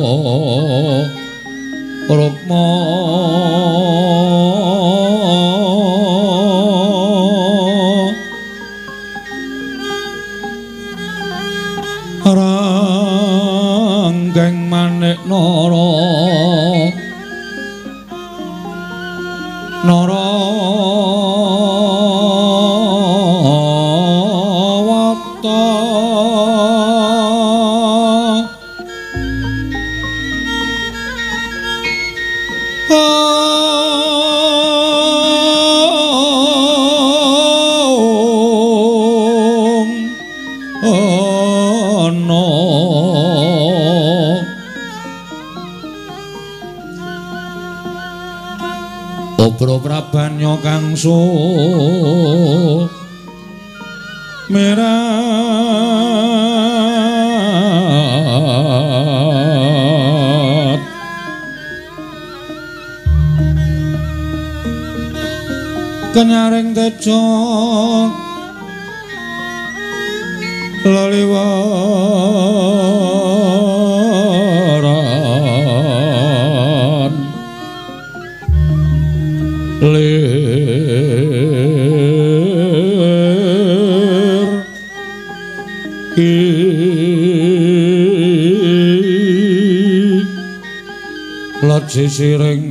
Rukma Ranggeng Manik Nara Narawata Obro Prabanya Kangsu Merat Kenyaring Tejo Laliwaran Lir Lat sisiring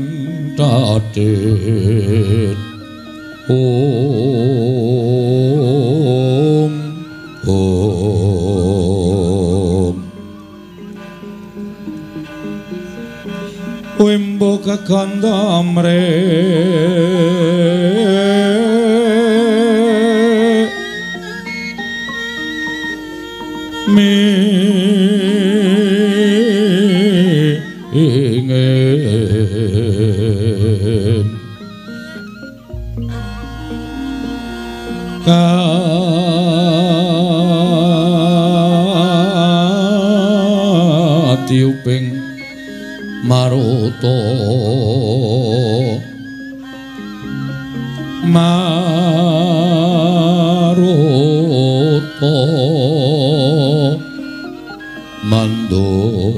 Dadit Om Wimbo kaganda mrek ingin katiuping Maruta Mando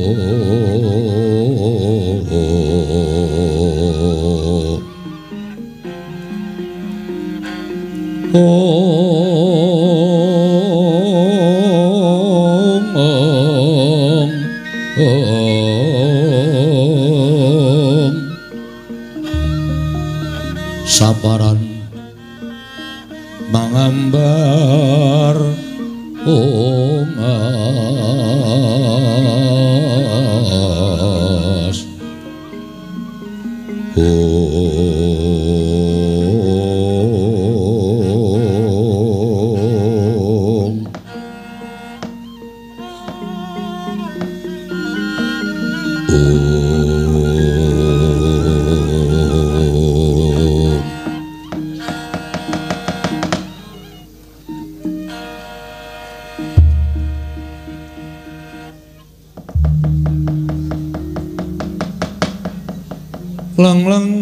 Saparan mangambar ongas leng-leng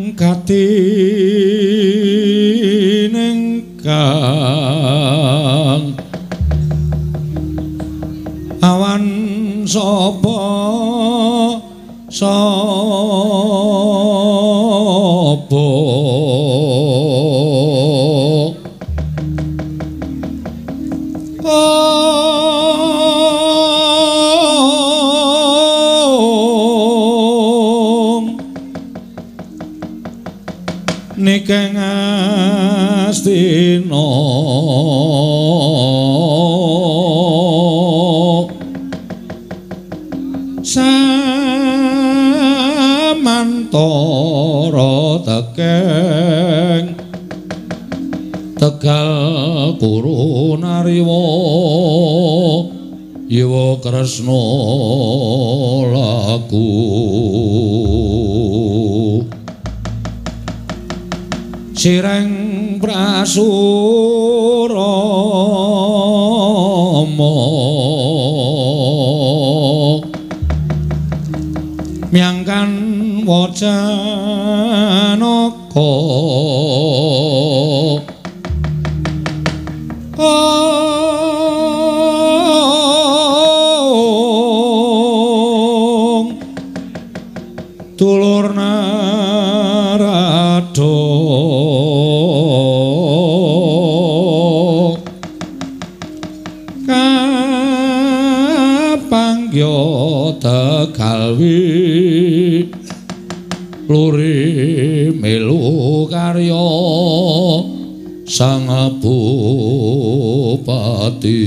katining kang awan sapa Nikeng Astina samantara tekeng Tegal Kuru Nariwa Yawa Kresna laku Sireng Prasurama miangkan wacanaka dulur Narada kapangya tegalwi luri melu karya sang bupati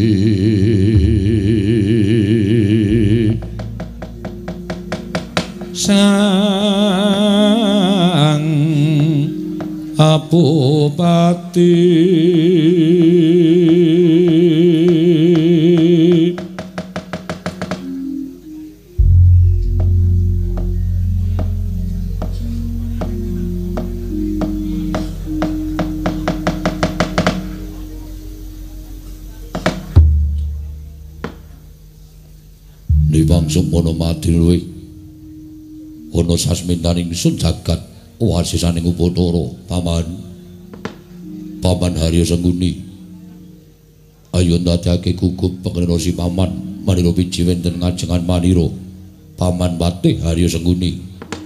sang bupati Sumana madiluwe ana sasmintaning sun jagat wasisaning Upadara paman Harya Sengguni ayo ndadekake gugup pengrena si paman manira piji wenten ngajengan manira paman Patih Harya Sengguni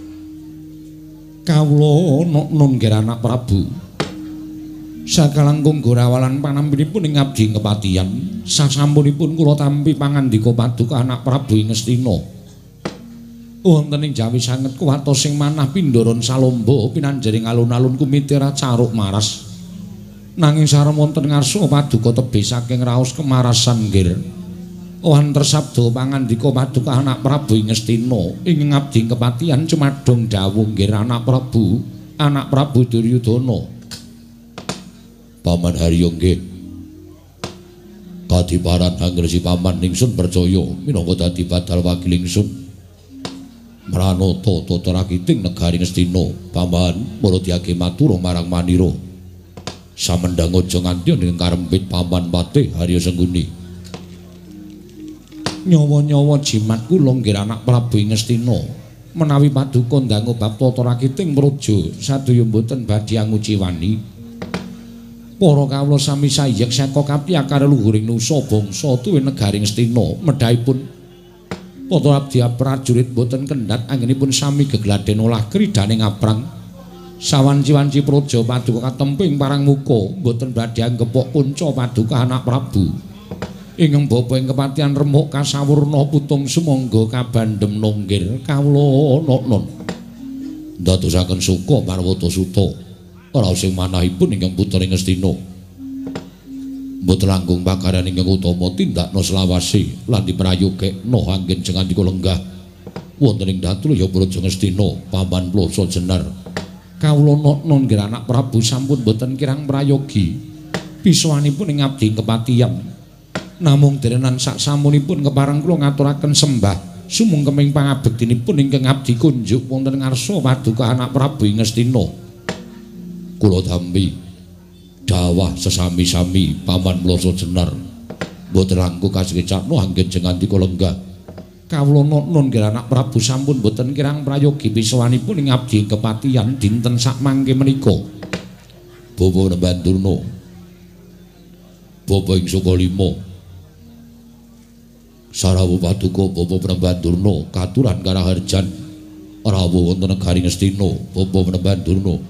kawula nun nggih anak Prabu sakalangkung gorawalan panampinipun ing abdi kepatihan sasampunipun kula tampi pangandika paduka anak Prabu ing Ngastina wonten ing Jawi sanget kuwatos sing manah Pindaran Salomba pinanjaring alun-alun kumitira caruk maras nanging sareng wonten ngarsa paduka tebih saking raos kemarasan nggir wonten sabda pangandika paduka anak Prabu ing Ngastina ing abdi kepatihan cumadong dawuh nggir anak Prabu Duryudana Paman Harya nggih kadiparan angresi paman ningsun percaya minangka dadi badal wakil ingsun Mranata tata rakiting negari Ngastina paman murudyake matur marang manira samendhang aja nganti ing karempit paman Patih Harya Sengguni nyawa-nyawa jimat kula nggih anak Prabu ing Ngastina menawi paduka ndangu bab tata rakiting praja sadaya mboten badhe anguci wani para kawula sami sayek saka kapiyakare luhuring nusa bangsa tuwin negari Ngastina medhaipun para abdi prajurit boten kendhat anggenipun sami gegladen olah kridane ngaprang sawanci-wanci praja paduka katemping parang muka boten badhe anggepok kunca paduka anak Prabu ingkang bapa ing kepatihan remuk kasawurna putung sumangga kabandhem nonggir kawula non ndadosaken suka Parwata Suta ora sing manahipun ingkang putra Ngastina mboten langkung pakaryan ingkang utama tindakna selawase lan diprayogekna anggen jengandika lenggah wonten ing Datu ya Praja Ngastina paman Plasa Jenar kawula non nggih anak Prabu sampun boten kirang prayogi pisuwanipun ing abdi kepatihan namung derenan sak samunipun kepareng kula ngaturaken sembah sumungkeming pangabektinipun ingkang abdi kunjuk wonten ngarsa paduka anak Prabu ing Ngastina kula tampi dawah sesami-sami paman Plasa Jenar boten langkung kasengecakna anggen jengandika lenggah kawula nun nggih anak Prabu sampun boten kirang prayogi pisuwanipun ing abdi kepatihan dinten sak mangke menika Bapa Bandurna Bapa ing Sukalima sarawuh paduka Bapa Bandurna katuran karaharjan rawuh wonten negari Ngastina Bapa Bandurna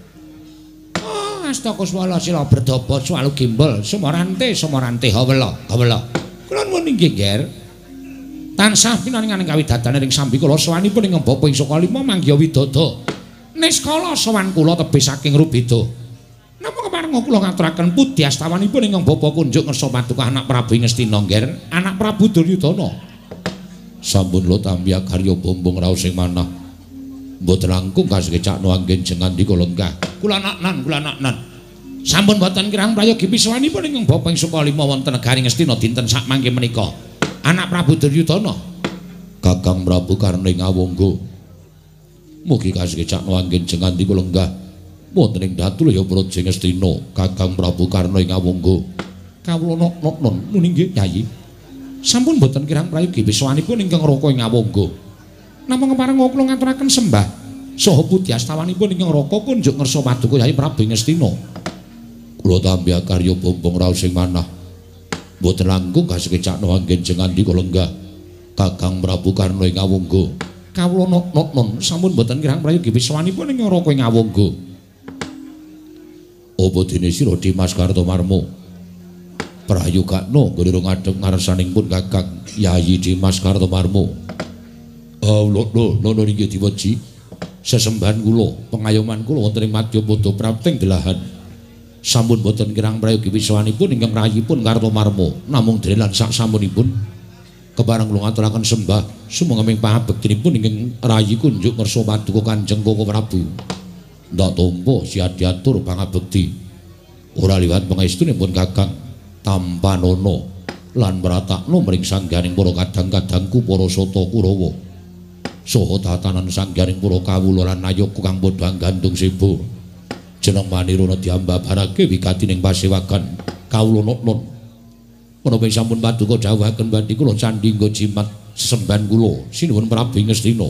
Astaka swala sila berdaba swalu gimbal sumorante hawela kula nuwun inggih nggih tansah pinaringaning kawidadane ing sambi kula sawanipun ing Bapa ing Sukalima manggya widada niskala sawan kula tebih saking Rubeda napa kepareng kula ngaturaken pudi astawanipun ing Bapa kunjuk ngersa paduka anak Prabu ing Ngastina nggih anak Prabu Duryudana sampun lo tamya karya bombong raos sing manah mboten langkung kasengecakna anggen jengandika lenggah kula naknan sampun boten kirang prayogi pisuwanipun ing Bapa ing Sukalima wonten negari Ngastina dinten sak mangke menika anak Prabu Duryudana Kakang Prabu Karna Ngawangga mugi kasengecakna anggen jengandika lenggah wonten ing Datu ya Praja Ngastina Kakang Prabu Karna ing Awangga. Kawula non nuning nggih Yayi. Sampun boten kirang prayogi wiswanipun ingkang raka ing Awangga. Namung kepareng kula ngaturaken sembah saha puji astawanipun ingkang raka kunjuk ngersa paduka Yayi Prabu Ngastina. Kula tampi karya bombong raos sing manah. Boten langkung kasekecakno anggen jengandi kula lenggah. Kakang Prabu Karna ing Awangga. Kawula non sampun boten kirang prayogi wiswanipun ingkang raka ing Awangga. Apa dene sira Dimas Kartomarmo? Prayogakno nggone ngadhep ngarsanipun Kakang Yayi Dimas Kartomarmo. Lho nggih diweji. Sesembahan kula, pengayoman kula wonten ing Madyapada Prapting Delahan. Sampun boten kirang prayogi wiswanipun ingkang rayipun Kartomarmo, namung drelan sak sampunipun kepareng kula ngaturaken sembah sumangga pangabektinipun ingkang rayi kunjuk ngersa paduka Kanjeng Koko Prabu. Ndak tampa siadiatur pangabekti. Ora liwat pangestunipun Kakang Tampanono lan mratakno mring sangganing para kadang-kadangku para Sata Kurawa. Saha tatanan sangganing para kawula lan nayoka kang padha gantung sebo. Jeneng manirana diambabarake wigatining pasewakan kawula non. Menapa sampun paduka dawuhaken badhe kula candhi nggo jimat sesembahan kula sinuwun Prabu Ngastina.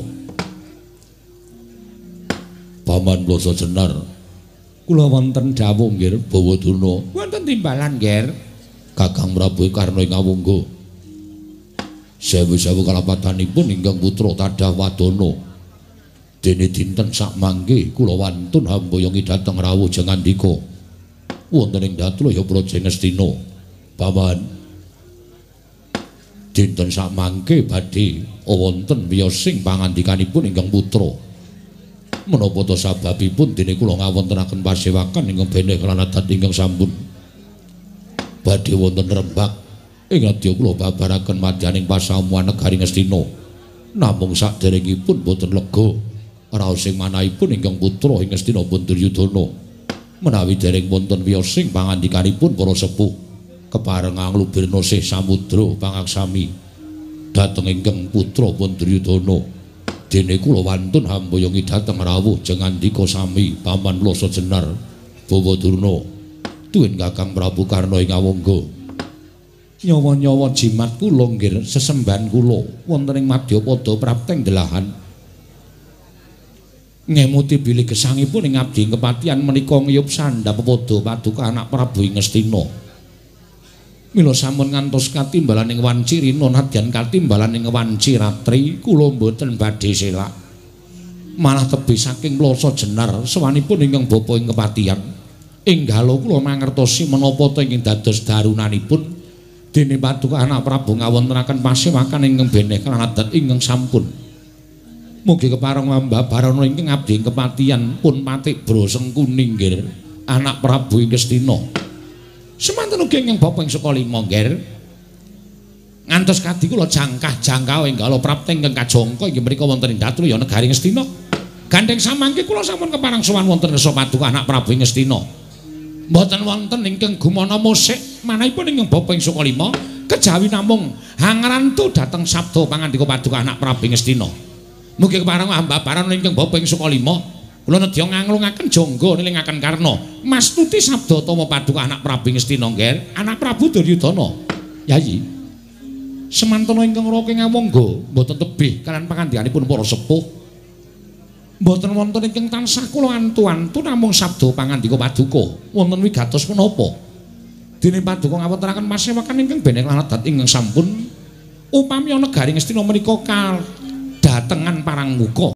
Paman Plasa Jenar. Kula wonten dawuh nggih Bawaduna. Wonten timbalan nggih. Kakang Prabu Karna ing Awangga. Sewu-sewu kalapatanipun ingkang putra Tadah Wadana. Dene dinten sak mangke kula wantun hamboyongi dhateng rawuh jengandika wonten ing Datlaya Praja Ngastina. Paman dinten sak mangke badhe wonten wiyosing pangandikanipun ingkang putra. Menapa ta sababipun dene kula ngawontenaken pasewakan ingkang beneh lan adat ingkang sampun badhe wonten Rembag ing radya kula babaraken madyaning pasamuan negari Ngastina. Namung saderengipun boten lega raos sing manahipun ingkang putra ing Ngastina Duryudana. Menawi dereng wonten wiyosing pangandikanipun para sepuh kepareng anglubirna sih samudra pangaksami dhateng ingkang putra Duryudana. Dene kula wantun hamboyongi dhateng rawuh jengandika sami Paman Plasa Jenar Bawadurna. Duwin Kakang Prabu Karna ing Awangga. Nyawa-nyawa jimat kula nggih sesembahan kula wonten ing Madyapada Prapting Delahan. Ngemuti bilih gesangipun ing abdi kepatihan menika ngiyup sandhap pepada paduka anak Prabu Ngastina. Mila sampun ngantos katimbalan ing wanci rina nadyan katimbalan ing wanci ratri kula mboten badhe selak. Malah tebih saking Plasa Jenar sawanipun ingkang bapa ing kepatihan. Enggal kula mangertosi menapa ta ingkang dados darunanipun dene paduka anak Prabu ngawontenaken pasewakan ingkang beneh lan adat ingkang sampun. Mugi kepareng mambabarana ingkang abdi kepatihan pun patik broseng kuning nggih anak Prabu Ngastina. Semanten ugi ingkang bapa ing Sukalima nggih. Ngantos kadi kula jangkah-jangkah enggal prapting ingkang kajangka inggih menika wonten ing Datlaya negari Ngastina. Gandeng samangke kula sampun kepareng sowan wonten ngersa paduka anak Prabu Ngastina. Mboten wonten ingkang gumana musik manahipun ingkang bapa ing Sukalima kejawi namung hangrantu dhateng sabda pangandika paduka anak Prabu Ngastina. Mugi kepareng ambabaran ingkang bapa ing Sukalima kula nedya nganglungaken jangga nelingaken karna mastuti sabda tama paduka anak Prabu Ngastina nggih anak Prabu Duryudana. Yayi semantana ingkang raka ing Awangga mboten tebih kalian pangandikanipun para sepuh. Mboten wonten ingkang tansah kula antu-antu namung sabda pangandika paduka wonten wigatos menapa dene paduka ngawontenaken pasewakan ingkang beneh lan adat ingkang sampun upami negari Ngastina menika kadatengan parang muka